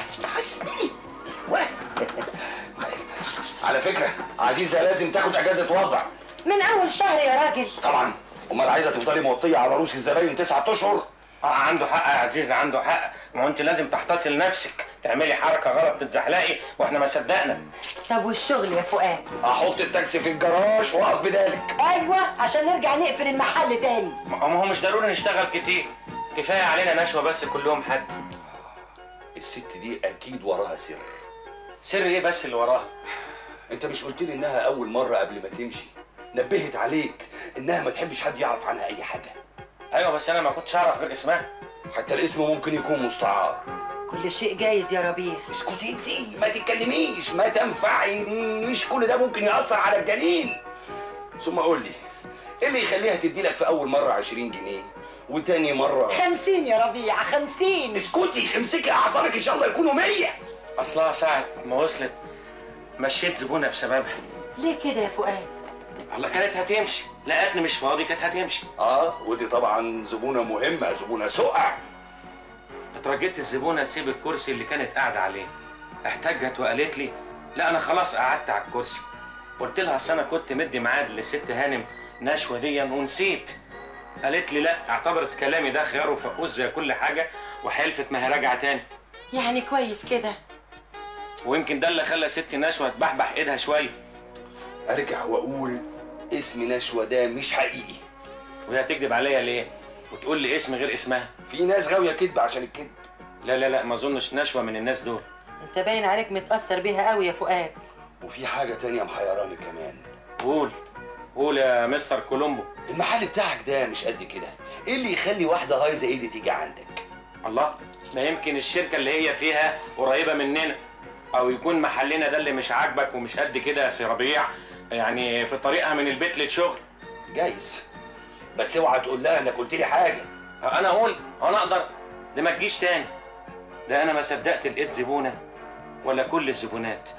على فكرة عزيزة لازم تاخد اجازة وضع من اول شهر يا راجل. طبعا، امال عايزة تفضلي موطية على روس الزباين 9 اشهر؟ عنده حق يا عزيزة، عنده حق. ما هو انت لازم تحتاطي لنفسك، تعملي حركة غلط تتزحلقي واحنا ما صدقنا. طب والشغل يا فؤاد؟ احط التاكسي في الجراج واقف بدالك. ايوه عشان نرجع نقفل المحل تاني. ما هو مش ضروري نشتغل كتير، كفاية علينا نشوة بس كلهم حد. الست دي اكيد وراها سر. سر ايه بس اللي وراها؟ انت مش قلت لي انها اول مرة قبل ما تمشي نبهت عليك انها ما تحبش حد يعرف عنها اي حاجة؟ ايوه بس انا ما كنتش اعرف غير اسمها. حتى الاسم ممكن يكون مستعار. كل شيء جايز يا ربيع. اسكتي انتي، ما تتكلميش، ما تنفعينيش، كل ده ممكن يأثر على الجنين. ثم قول لي ايه اللي يخليها تدي لك في اول مرة 20 جنيه وتاني مرة 50 يا ربيع 50؟ اسكتي، امسكي اعصابك ان شاء الله يكونوا 100. اصلها ساعة ما وصلت مشيت زبونة بسببها. ليه كده يا فؤاد؟ الله كانت هتمشي، لقتني مش فاضي كانت هتمشي. ودي طبعا زبونة مهمة، زبونة سقع. اترجيت الزبونة تسيب الكرسي اللي كانت قاعدة عليه، احتجت وقالت لي لا انا خلاص قعدت على الكرسي. قلت لها اصل انا كنت مدي ميعاد للست هانم نشوة دي ونسيت. قالت لي لا، اعتبرت كلامي ده خيار وفقوس زي كل حاجة، وحلفت ما هي راجعة تاني. يعني كويس كده. ويمكن ده اللي خلى ستي نشوة تبحبح ايدها شوية. ارجع واقول اسم نشوة ده مش حقيقي. وهي تكذب عليا ليه؟ وتقول لي اسم غير اسمها؟ في ناس غاوية كذب عشان الكذب. لا ما اظنش نشوة من الناس دول. انت باين عليك متأثر بيها قوي يا فؤاد. وفي حاجة تانية محيراني كمان. قول يا مستر كولومبو. المحل بتاعك ده مش قد كده، ايه اللي يخلي واحدة هايزة ايدي تيجي عندك؟ الله، ما يمكن الشركة اللي هي فيها قريبة مننا، او يكون محلنا ده اللي مش عاجبك ومش قد كده يا سي ربيع، يعني في طريقها من البيت للشغل. جايز، بس اوعى تقول لها انك قلت لي حاجة. انا اقول انا اقدر؟ ده ما تجيش تاني. ده انا ما صدقت لقيت زبونة ولا كل الزبونات.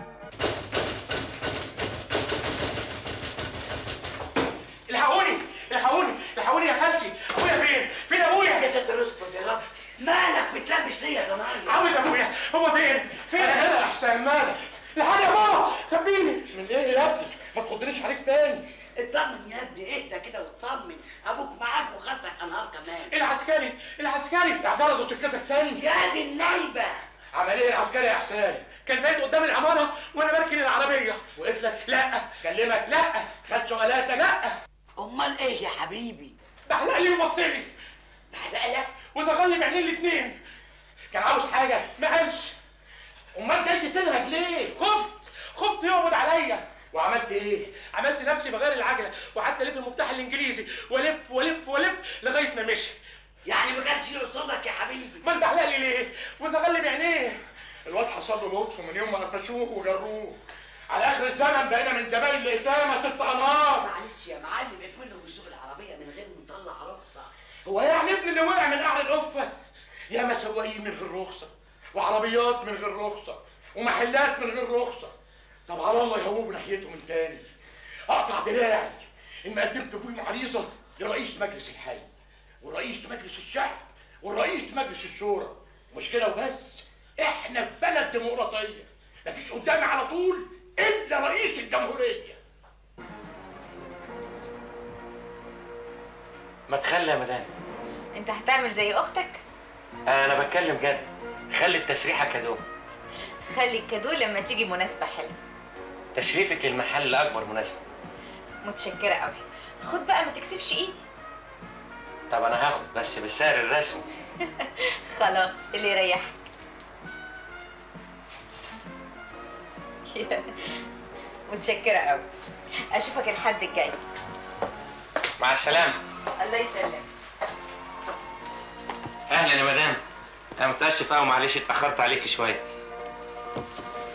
الحقوني يا خالتي، ابويا فين ابويا؟ يا ستر استر يا رب، مالك بتلبش ليه يا ضنايا؟ عاوز ابويا، هو فين؟ انا هنا يا حسين، مالك؟ الحاجة يا ماما خبيني. من ايه يا ابني؟ ما تخضنيش عليك تاني. اطمن يا ابني، اهدى كده واطمن، ابوك معاك وخدتك انهار كمان. العسكري اعترضوا سكتك تاني. يا دي النايبه. عمل ايه العسكري يا حسين؟ كان فايت قدام العماره وانا بركن العربيه. وقف لك؟ لا. كلمك؟ لا. خد سؤالاتك؟ لا. امال ايه يا حبيبي؟ بحلق لي وبصلي. بحلق لك؟ وزغلني بعينين الاتنين. كان عاوز حاجه؟ ما قالش. امال جاي تنهج ليه؟ خفت يقبض عليا. وعملت ايه؟ عملت نفسي بغير العجله وقعدت الف المفتاح الانجليزي والف لغايه ما مشي. يعني ما كانش يقصدك يا حبيبي؟ امال بحلق لي ليه؟ وزغلني بعينيه. الواد حصل له لطف من يوم ما قفشوه وجروه. على اخر الزمن بقينا من زباين لاسامه 6 انهار. معلش يا معلم، اكملهم يسوق العربيه من غير ما نطلع رخصه. هو يعني ابني اللي وقع من اعلى القفه؟ ياما سواقين من غير رخصه، وعربيات من غير رخصه، ومحلات من غير رخصه. طب على الله يهوبوا ناحيته من تاني. اقطع دراعي ان قدمت ابوي عريضه لرئيس مجلس الحي ورئيس مجلس الشعب والرئيس مجلس الشورى. مش كده وبس، احنا في بلد ديمقراطيه، مفيش قدامي على طول الا رئيس الجمهوريه. ما تخلي يا مدام. انت هتعمل زي اختك؟ انا بتكلم جد، خلي التسريحه كادو. خلي الكادو لما تيجي مناسبه حلوه. تشريفك للمحل لاكبر مناسبه. متشكره قوي. خد بقى ما تكسفش ايدي. طب انا هاخد بس بالسعر الرسمي. خلاص اللي يريحك. متشكره قوي. اشوفك الحد الجاي. مع السلامه. الله يسلمك. اهلا يا مدام. انا متاسف قوي معلش اتاخرت عليكي شويه.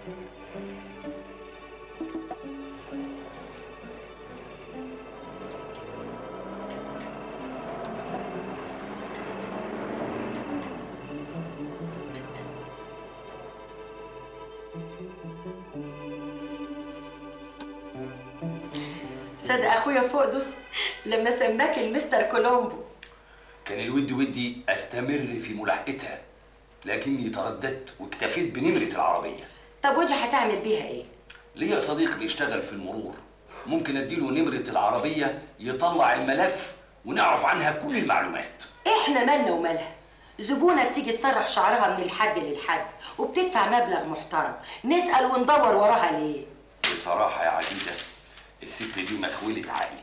صدق اخويا فؤدس لما سماك المستر كولومبو. كان الود ودي استمر في ملاحقتها، لكني ترددت واكتفيت بنمرة العربية. طب ودي هتعمل بيها ايه؟ ليا صديق بيشتغل في المرور، ممكن اديله نمرة العربية يطلع الملف ونعرف عنها كل المعلومات. احنا مالنا ومالها؟ زبونة بتيجي تسرح شعرها من الحد للحد وبتدفع مبلغ محترم، نسأل وندور وراها ليه؟ بصراحة يا عزيزة الست دي مخولة عقلي.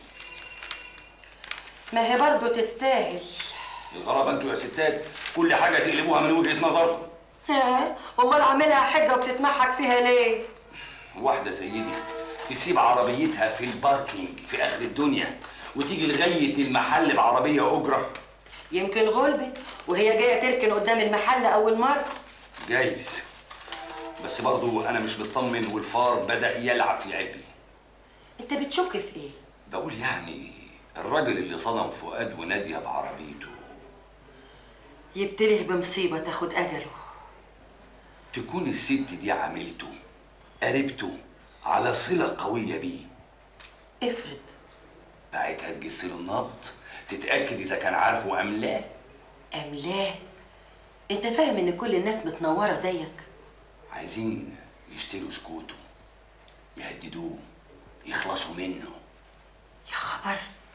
ما هي برضه تستاهل. الغرابة انتوا يا ستات كل حاجة تقلبوها من وجهة نظركم. ها؟ امال عاملها حجة وبتتمحك فيها ليه؟ واحدة زي دي تسيب عربيتها في الباركينج في آخر الدنيا وتيجي لغاية المحل بعربية أجرة؟ يمكن غلبت وهي جاية تركن قدام المحل أول مرة. جايز، بس برضو أنا مش مطمن والفار بدأ يلعب في عبي. أنت بتشك في إيه؟ بقول يعني الراجل اللي صدم فؤاد ونادية بعربيته يبتليه بمصيبة تاخد أجله. تكون الست دي عملته قريبته على صلة قوية بيه. افرض بعتها تجس له النبض تتأكد إذا كان عارفه أم لا. أم لا؟ أنت فاهم إن كل الناس متنورة زيك؟ عايزين يشتروا سكوته، يهددوه، يخلصوا منه. يا خبر.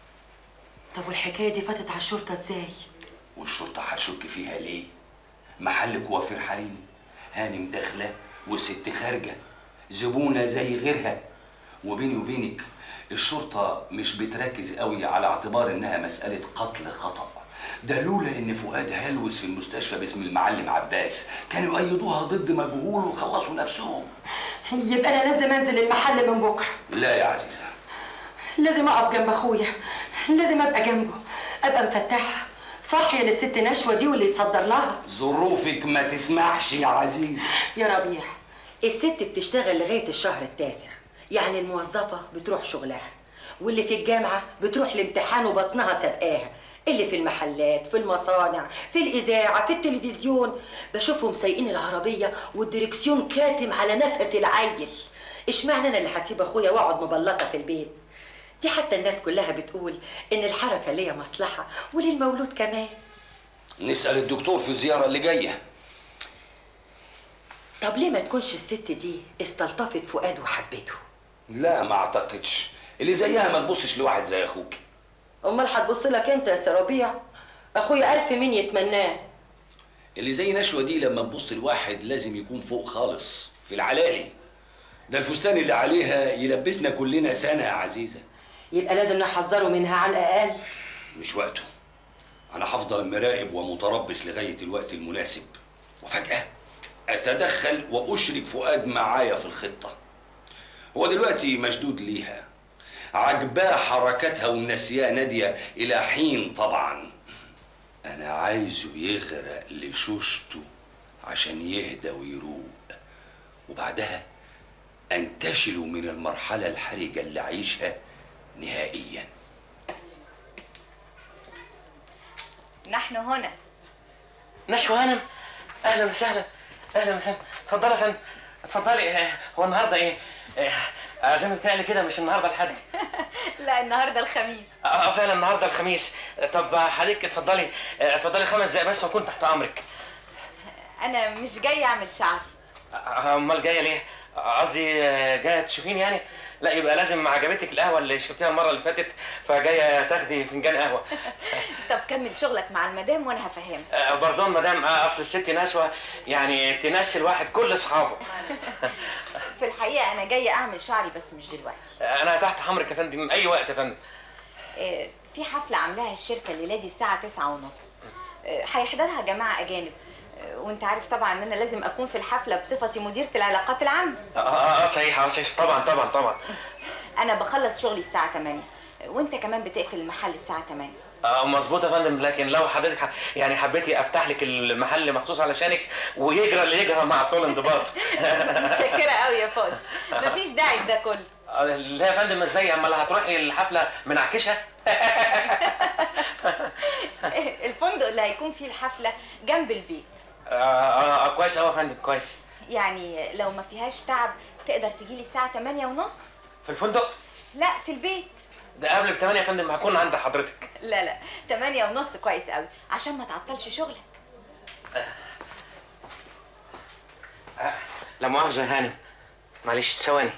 طب والحكاية دي فاتت على الشرطة إزاي؟ والشرطة هتشك فيها ليه؟ محل كوافير حريمي، هانم داخلة وست خارجة، زبونة زي غيرها. وبيني وبينك الشرطة مش بتركز قوي على اعتبار انها مسألة قتل خطأ. ده لولا ان فؤاد هلوس في المستشفى باسم المعلم عباس كانوا يقيدوها ضد مجهول وخلصوا نفسهم. يبقى انا لازم انزل المحل من بكرة. لا يا عزيزة، لازم اقف جنب اخويا، لازم ابقى جنبه، ابقى مفتحة صاحية للست نشوة دي واللي يتصدر لها. ظروفك ما تسمحش يا عزيزة. يا ربيع، الست بتشتغل لغاية الشهر التاسع، يعني الموظفة بتروح شغلها، واللي في الجامعة بتروح الامتحان وبطنها سابقاها، اللي في المحلات، في المصانع، في الإذاعة، في التلفزيون، بشوفهم سايقين العربية والدركسيون كاتم على نفس العيل. اشمعنى أنا اللي هسيب أخويا وأقعد مبلطة في البيت؟ دي حتى الناس كلها بتقول إن الحركة ليا مصلحة وللمولود كمان. نسأل الدكتور في الزيارة اللي جاية. طب ليه ما تكونش الست دي استلطفت فؤاد وحبته؟ لا ما اعتقدش، اللي زيها ما تبصش لواحد زي اخوك. امال هتبص لك انت يا سرابيع؟ اخويا الف مين يتمناه. اللي زي نشوة دي لما تبص لواحد لازم يكون فوق خالص في العلالي. ده الفستان اللي عليها يلبسنا كلنا سنة يا عزيزة. يبقى لازم نحذره منها على الاقل. مش وقته، انا هفضل مراقب ومتربص لغاية الوقت المناسب، وفجأة اتدخل واشرك فؤاد معايا في الخطة. هو دلوقتي مشدود ليها، عجباه حركاتها ومنسياه نادية إلى حين طبعا. أنا عايزه يغرق لشوشته عشان يهدى ويروق، وبعدها أنتشله من المرحلة الحرجة اللي عايشها نهائيا. نحن هنا. نشوى هانم، أهلا وسهلا. أهلا وسهلا، اتفضلي يا فندم، اتفضلي. هو النهارده إيه؟ زي ما بتقلي كده مش النهارده الحد. لا النهارده الخميس. فعلا النهارده الخميس. طب حضرتك اتفضلي، اتفضلي 5 دقايق بس واكون تحت امرك. انا مش جايه اعمل شعري. امال جايه ليه؟ قصدي جايه تشوفيني يعني؟ لا يبقى لازم عجبتك القهوه اللي شربتيها المره اللي فاتت فجايه تاخدي فنجان قهوه. طب كمل شغلك مع المدام وانا هفهمك. باردون مدام، اصل الست نشوى يعني تنسي الواحد كل اصحابه. في الحقيقه انا جايه اعمل شعري بس مش دلوقتي. انا تحت امرك يا فندم اي وقت يا فندم. في حفله عاملاها الشركه الليله دي الساعه 9:30. هيحضرها جماعه اجانب، وانت عارف طبعا ان انا لازم اكون في الحفله بصفتي مديره العلاقات العامه. صحيح طبعا طبعا طبعا. انا بخلص شغلي الساعه 8 وانت كمان بتقفل المحل الساعه 8. مظبوط يا فندم، لكن لو حضرتك يعني حبيتي افتح لك المحل مخصوص علشانك ويجرى اللي يجرى مع طول انضباط. متشكره يا فوز، مفيش داعي لده كله. لا يا فندم، ازاي؟ امال هتروحي الحفله منعكشه؟ الفندق اللي هيكون فيه الحفله جنب البيت. كويس قوي يا فندم، كويس. يعني لو ما فيهاش تعب تقدر تجيلي الساعه 8:30 في الفندق؟ لا، في البيت. ده قبل ب8 يا فندم، هكون عند حضرتك. لا 8:30 كويس قوي عشان ما تعطلش شغلك. لا مؤاخذة يا هانم، معلش ثواني.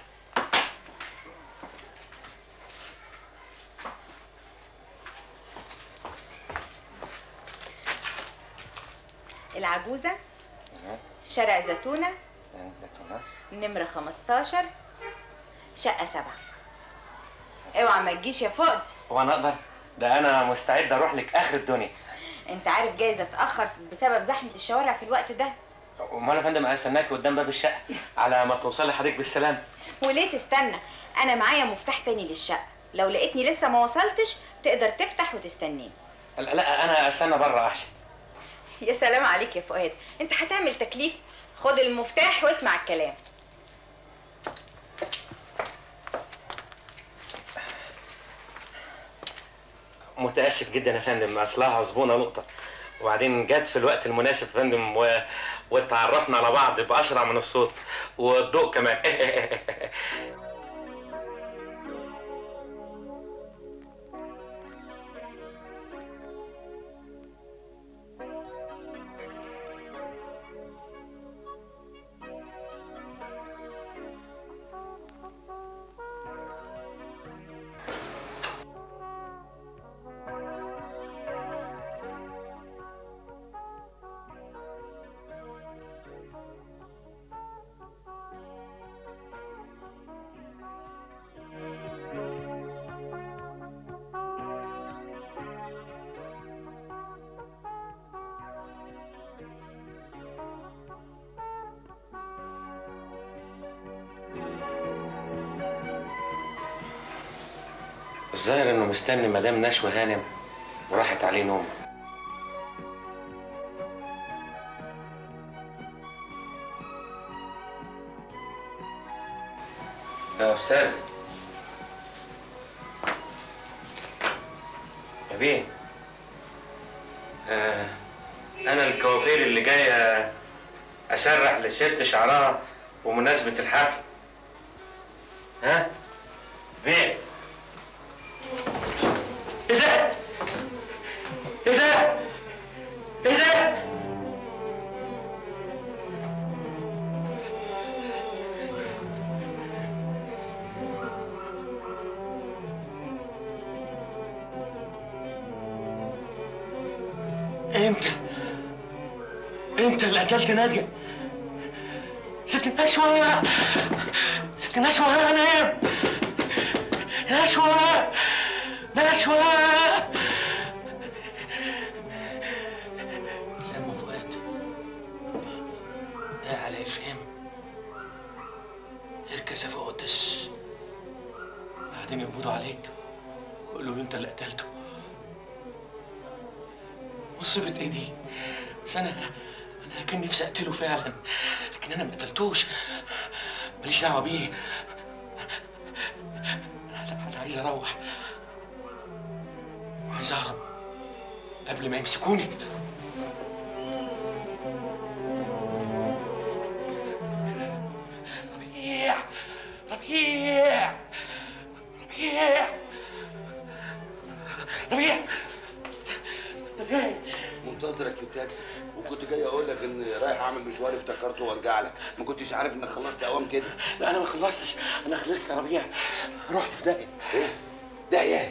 العجوزة، شارع زيتونة، نمرة 15، شقة 7. اوعى ما تجيش يا فؤدس. هو انا اقدر؟ ده انا مستعد اروح لك اخر الدنيا. انت عارف جايز اتاخر بسبب زحمه الشوارع في الوقت ده. امال يا فندم هستناكي قدام باب الشقه على ما توصلي حضرتك بالسلام. وليه تستنى؟ انا معايا مفتاح تاني للشقه، لو لقيتني لسه ما وصلتش تقدر تفتح وتستنيني. لا انا استنى بره احسن. يا سلام عليك يا فؤاد، انت هتعمل تكليف؟ خد المفتاح واسمع الكلام. متاسف جدا يا فندم، اصلها زبونه نقطه، وبعدين جت في الوقت المناسب يا فندم واتعرفنا على بعض باسرع من الصوت والضوء كمان. الظاهر انه مستني مدام نشوى هانم وراحت عليه نوم. يا استاذ، يا بيه، انا الكوافير اللي جاي اسرح لست شعرها بمناسبه الحفل. ها بيه؟ ايه ده؟ ايه ده؟ ايه ده؟ انت اللي قتلت نادية؟ ست نشوى، ست نشوى هانم، نشوى، نشوى. لما فؤاد ده على افهم اركز يا فؤادس، بعدين يقبضوا عليك ويقولوا له انت اللي قتلته. مصيبة ايه دي؟ بس انا كان نفسي اقتله فعلا، لكن انا ما قتلتوش، ماليش دعوه بيه. انا عايز اروح، وعايز اهرب قبل ما يمسكوني. ربيع، ربيع، ربيع، ربيع، ربيع. منتظرك في التاكسي، وكنت جاي اقول لك ان رايح اعمل مشوار افتكرته وارجع لك، ما كنتش عارف انك خلصت اوام كده. لا انا ما خلصتش، انا خلصت يا ربيع، رحت في داهيه. ايه؟ داهيه؟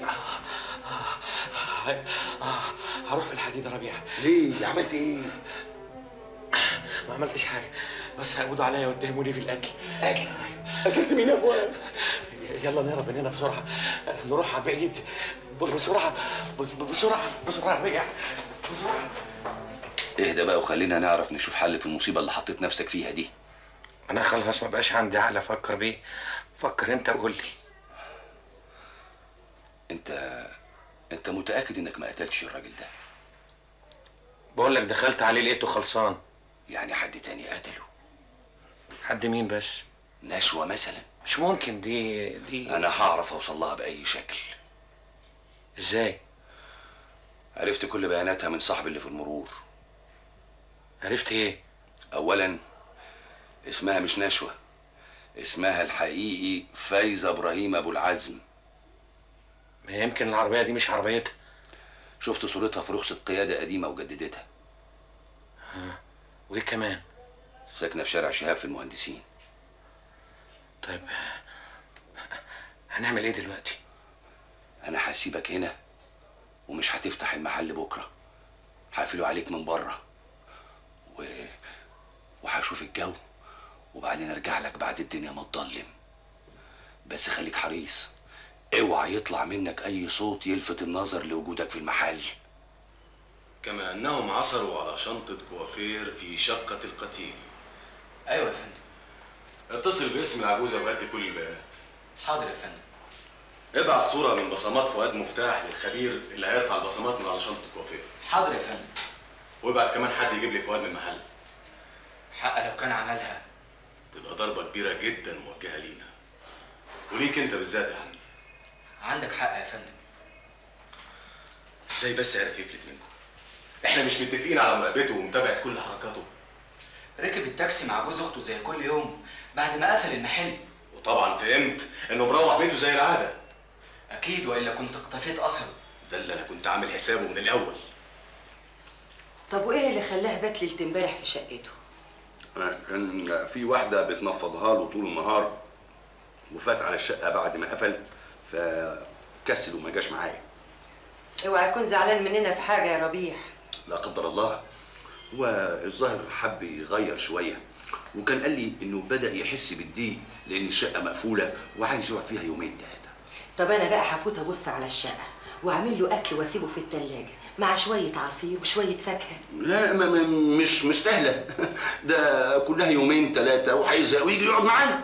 هروح في الحديد يا ربيع. ليه؟ عملت ايه؟ ما عملتش حاجه، بس هيقبضوا عليا ويتهموني في الاكل. اكل؟ قتلت مين يا فؤاد؟ يلا نهرب من هنا بسرعه، نروح على بعيد بسرعه بسرعه بسرعه يا ربيع، بسرعه. اهدى بقى وخلينا نعرف نشوف حل في المصيبه اللي حطيت نفسك فيها دي. انا خلاص ما بقاش عندي عقل افكر بيه، فكر انت وقول لي. انت متاكد انك ما قتلتش الراجل ده؟ بقول لك دخلت عليه لقيته خلصان. يعني حد تاني قتله؟ حد مين بس؟ نشوة مثلا؟ مش ممكن. دي انا هعرف اوصل لها باي شكل. ازاي؟ عرفت كل بياناتها من صاحبي اللي في المرور. عرفت ايه؟ اولا اسمها مش نشوة، اسمها الحقيقي فايزة ابراهيم ابو العزم. ما يمكن العربية دي مش عربيتها. شفت صورتها في رخصة قيادة قديمة وجددتها. وايه كمان؟ ساكنة في شارع شهاب في المهندسين. طيب هنعمل ايه دلوقتي؟ انا هسيبك هنا ومش هتفتح المحل بكرة، هقفله عليك من بره وهشوف الجو وبعدين ارجع لك بعد الدنيا ما تضلم. بس خليك حريص، اوعى يطلع منك اي صوت يلفت النظر لوجودك في المحل. كما انهم عثروا على شنطة كوافير في شقة القتيل. ايوه يا فندم. اتصل باسم العجوزة وهات لي كل البيانات. حاضر يا فندم. ابعت صورة من بصمات فؤاد مفتاح للخبير اللي هيرفع البصمات من على شنطة الكوافير. حاضر يا فندم. وابعت كمان حد يجيب لي فؤاد من المحل. حق لو كان عملها تبقى ضربة كبيرة جدا موجهة لينا وليك انت بالذات يا حمدي. عندك حق يا فندم. ازاي بس عرف يفلت منكم؟ احنا مش متفقين على مراقبته ومتابعة كل حركاته؟ ركب التاكسي مع جوز اخته زي كل يوم بعد ما قفل المحل. وطبعا فهمت انه مروح بيته زي العادة. اكيد، والا كنت اقتفيت اثره. ده اللي انا كنت عامل حسابه من الاول. طب وايه اللي خلاه بات ليله امبارح في شقته؟ كان في واحدة بتنفضها له طول النهار وفات على الشقة بعد ما قفل، فكسل وما جاش معايا. اوعى يكون زعلان مننا في حاجه يا ربيع. لا قدر الله، هو الظاهر حب يغير شوية وكان قال لي انه بدأ يحس بالضيق لان الشقة مقفولة وعايز يقعد فيها يومين تلاتة. طب انا بقى هفوت ابص على الشقه واعمل له اكل واسيبه في التلاجة مع شويه عصير وشويه فاكهه. لا مش مستاهلة ده كلها يومين تلاتة وهيزهق ويجي يقعد معانا.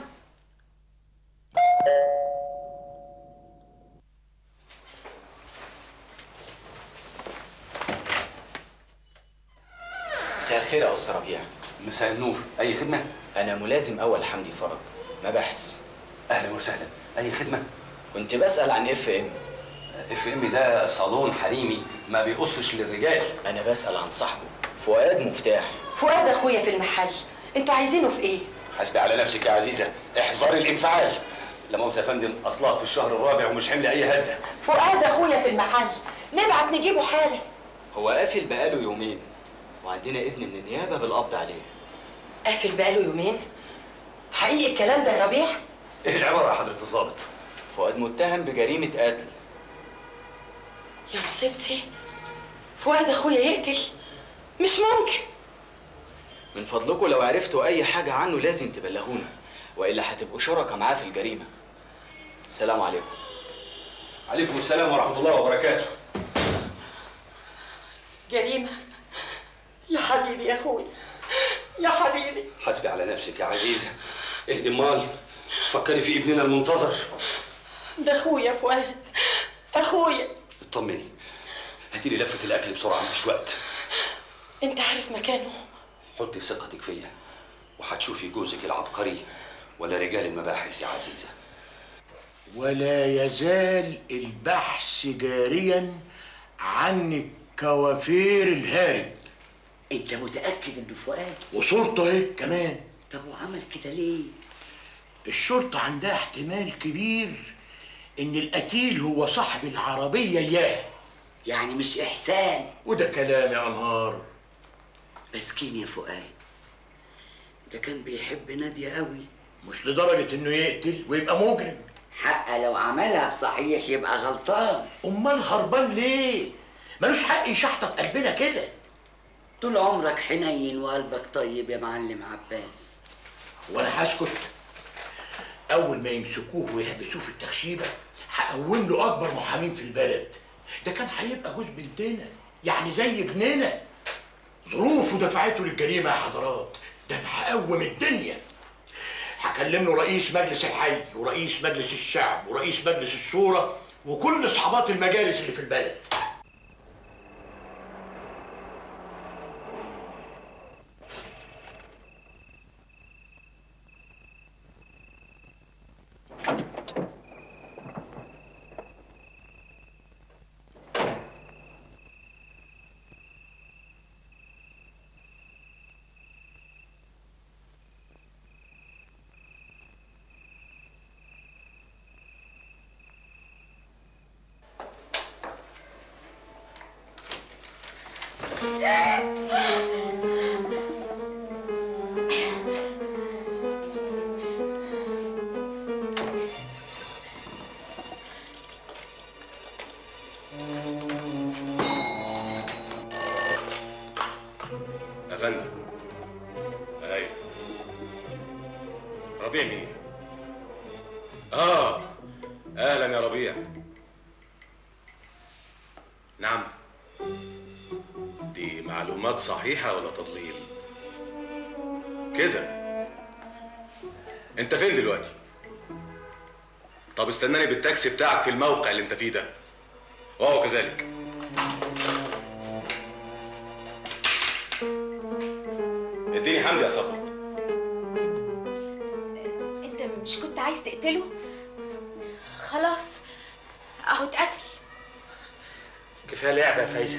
مساء الخير يا أستاذ ربيع. مساء النور، أي خدمة؟ أنا ملازم أول حمدي فرج، مباحث. أهلا وسهلا، أي خدمة؟ كنت بسأل عن FM. FM ده صالون حريمي ما بيقصش للرجال. أنا بسأل عن صاحبه فؤاد مفتاح. فؤاد أخويا في المحل، أنتوا عايزينه في إيه؟ حاسبي على نفسك يا عزيزة، احذري الانفعال. لا مؤاخذة يا فندم، أصلها في الشهر الرابع ومش حمل أي هزة. فؤاد أخويا في المحل، نبعت نجيبه حالا. هو قافل بقاله يومين وعندنا إذن من النيابة بالقبض عليه. قافل بقاله يومين؟ حقيقي الكلام ده يا ربيع؟ إيه العبارة يا حضرة الظابط؟ فؤاد متهم بجريمة قتل. يا مصيبتي، فؤاد أخويا يقتل؟ مش ممكن. من فضلكم لو عرفتوا أي حاجة عنه لازم تبلغونا، وإلا هتبقوا شركاء معاه في الجريمة. السلام عليكم. عليكم السلام ورحمة الله وبركاته. جريمة؟ يا حبيبي يا أخويا، يا حبيبي. حاسبي على نفسك يا عزيزة، اهدي مال، فكري في ابننا المنتظر. ده أخويا فؤاد، أخويا. اطمني، هاتي لي لفة الأكل بسرعة مفيش وقت. أنت عارف مكانه؟ حطي ثقتك فيا وهتشوفي جوزك العبقري ولا رجال المباحث يا عزيزة. ولا يزال البحث جاريا عن الكوافير الهارب. انت متأكد انه فؤاد؟ وصورته اهي كمان. طب وعمل كده ليه؟ الشرطة عندها احتمال كبير ان القتيل هو صاحب العربية اياه. يعني مش إحسان؟ وده كلام يا أنهار. مسكين يا فؤاد، ده كان بيحب نادية قوي. مش لدرجة انه يقتل ويبقى مجرم. حق لو عملها بصحيح يبقى غلطان. امال هربان ليه؟ ملوش حق يشحطط قلبنا كده. طول عمرك حنين وقلبك طيب يا معلم عباس. وانا هسكت؟ اول ما يمسكوه ويحبسوه في التخشيبه هقوم له اكبر محامين في البلد. ده كان هيبقى جوز بنتنا، يعني زي ابننا. ظروفه دفعته للجريمه يا حضرات. ده انا هقوم الدنيا. هكلم له رئيس مجلس الحي ورئيس مجلس الشعب ورئيس مجلس الشورى وكل اصحابات المجالس اللي في البلد. يا فندم. ايوه. ربيع مين؟ اهلا يا ربيع. نعم. دي معلومات صحيحة ولا تضليل؟ كده. انت فين دلوقتي؟ طب استناني بالتاكسي بتاعك في الموقع اللي انت فيه ده. وهو كذلك. اديني حمدي يا صفوت. انت مش كنت عايز تقتله؟ خلاص اهو اتقتل. كفايه لعبه يا فايزه.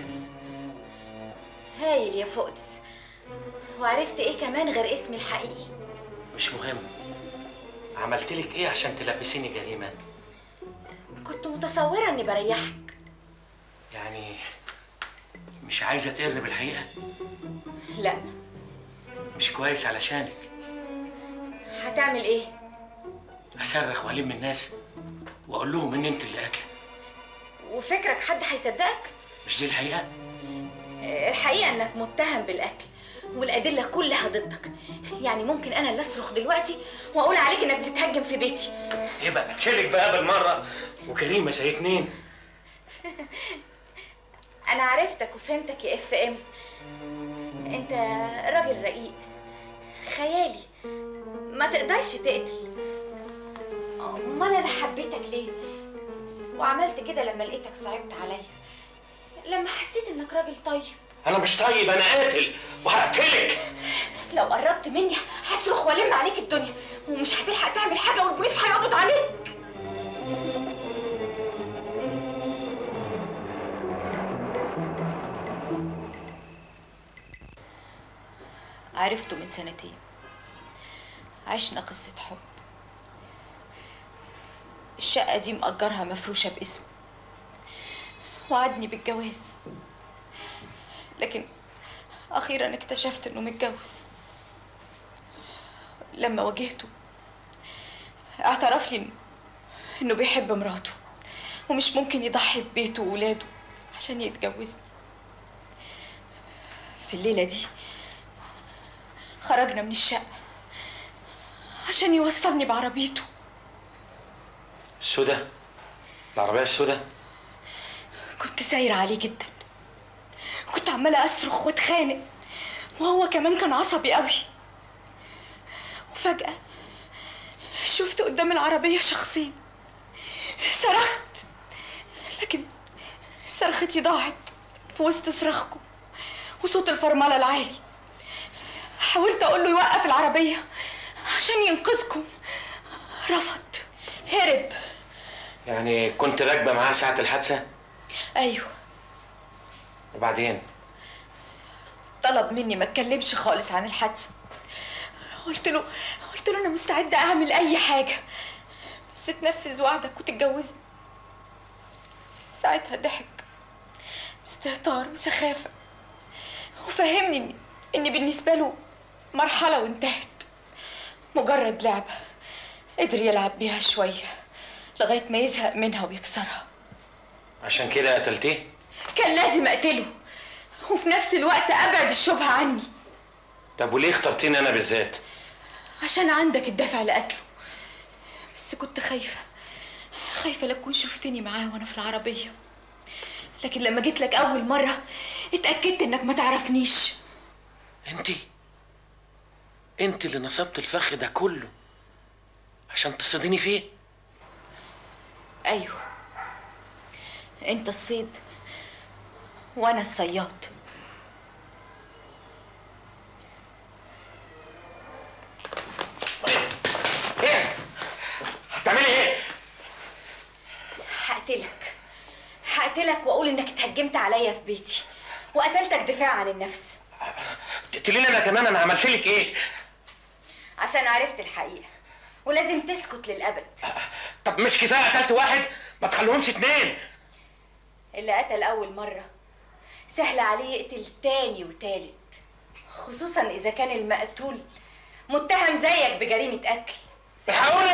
هايل يا فؤدس. وعرفت ايه كمان غير اسمي الحقيقي؟ مش مهم. عملت لك ايه عشان تلبسيني جريمه؟ كنت متصوره اني بريحك. يعني مش عايزه تقر بالحقيقه؟ لا. مش كويس علشانك. هتعمل ايه؟ اصرخ والم الناس واقول لهم ان انت اللي قاتله. وفكرك حد هيصدقك؟ مش دي الحقيقه؟ الحقيقه انك متهم بالقتل والادله كلها ضدك. يعني ممكن انا اللي اصرخ دلوقتي واقول عليك انك بتتهجم في بيتي. ايه بقى تشيلك بقى بالمره وكريمه زي اتنين. انا عرفتك وفهمتك يا اف ام. انت راجل رقيق خيالي ما تقدرش تقتل. امال انا حبيتك ليه وعملت كده لما لقيتك صعبت عليا، لما حسيت انك راجل طيب. انا مش طيب، انا قاتل وهقتلك. لو قربت مني هصرخ والم عليك الدنيا ومش هتلحق تعمل حاجه والبوليس هيقبض عليك. عرفته من سنتين. عشنا قصة حب. الشقة دي مأجرها مفروشة باسمه وعدني بالجواز، لكن أخيرا اكتشفت إنه متجوز. لما واجهته اعترف لي إنه بيحب مراته ومش ممكن يضحي ببيته وولاده عشان يتجوزني. في الليلة دي خرجنا من الشقة عشان يوصلني بعربيته. السودا؟ العربية السودا؟ كنت سايرة عليه جدا، كنت عمالة أصرخ واتخانق وهو كمان كان عصبي قوي. وفجأة شفت قدام العربية شخصين. صرخت لكن صرختي ضاعت في وسط صراخكم وصوت الفرملة العالي. حاولت أقول له يوقف العربية عشان ينقذكم، رفض، هرب. يعني كنت راكبة معاه ساعة الحادثة؟ أيوه. وبعدين؟ طلب مني ما اتكلمش خالص عن الحادثة. قلت له أنا مستعدة أعمل أي حاجة بس تنفذ وعدك وتتجوزني. ساعتها ضحك باستهتار وسخافة وفهمني إن بالنسبة له مرحلة وانتهت، مجرد لعبة قدر يلعب بيها شوية لغاية ما يزهق منها ويكسرها. عشان كده قتلتيه؟ كان لازم أقتله وفي نفس الوقت أبعد الشبهة عني. طب وليه اخترتيني أنا بالذات؟ عشان عندك الدافع لقتله، بس كنت خايفة لا تكون شفتني معاه وأنا في العربية. لكن لما جيت لك أول مرة اتأكدت إنك ما تعرفنيش. انت اللي نصبت الفخ ده كله عشان تصيديني فيه؟ ايوه، انت الصيد وانا الصياد. ايه هتعملي ايه؟ هقتلك واقول انك اتهجمت عليا في بيتي وقتلتك دفاع عن النفس. تقتليني انا كمان؟ انا عملت لك ايه؟ عشان عرفت الحقيقة ولازم تسكت للأبد. طب مش كفاية قتلت واحد؟ ما تخليهمش اتنين. اللي قتل أول مرة سهل عليه يقتل تاني وتالت، خصوصا اذا كان المقتول متهم زيك بجريمه قتل. الحقوني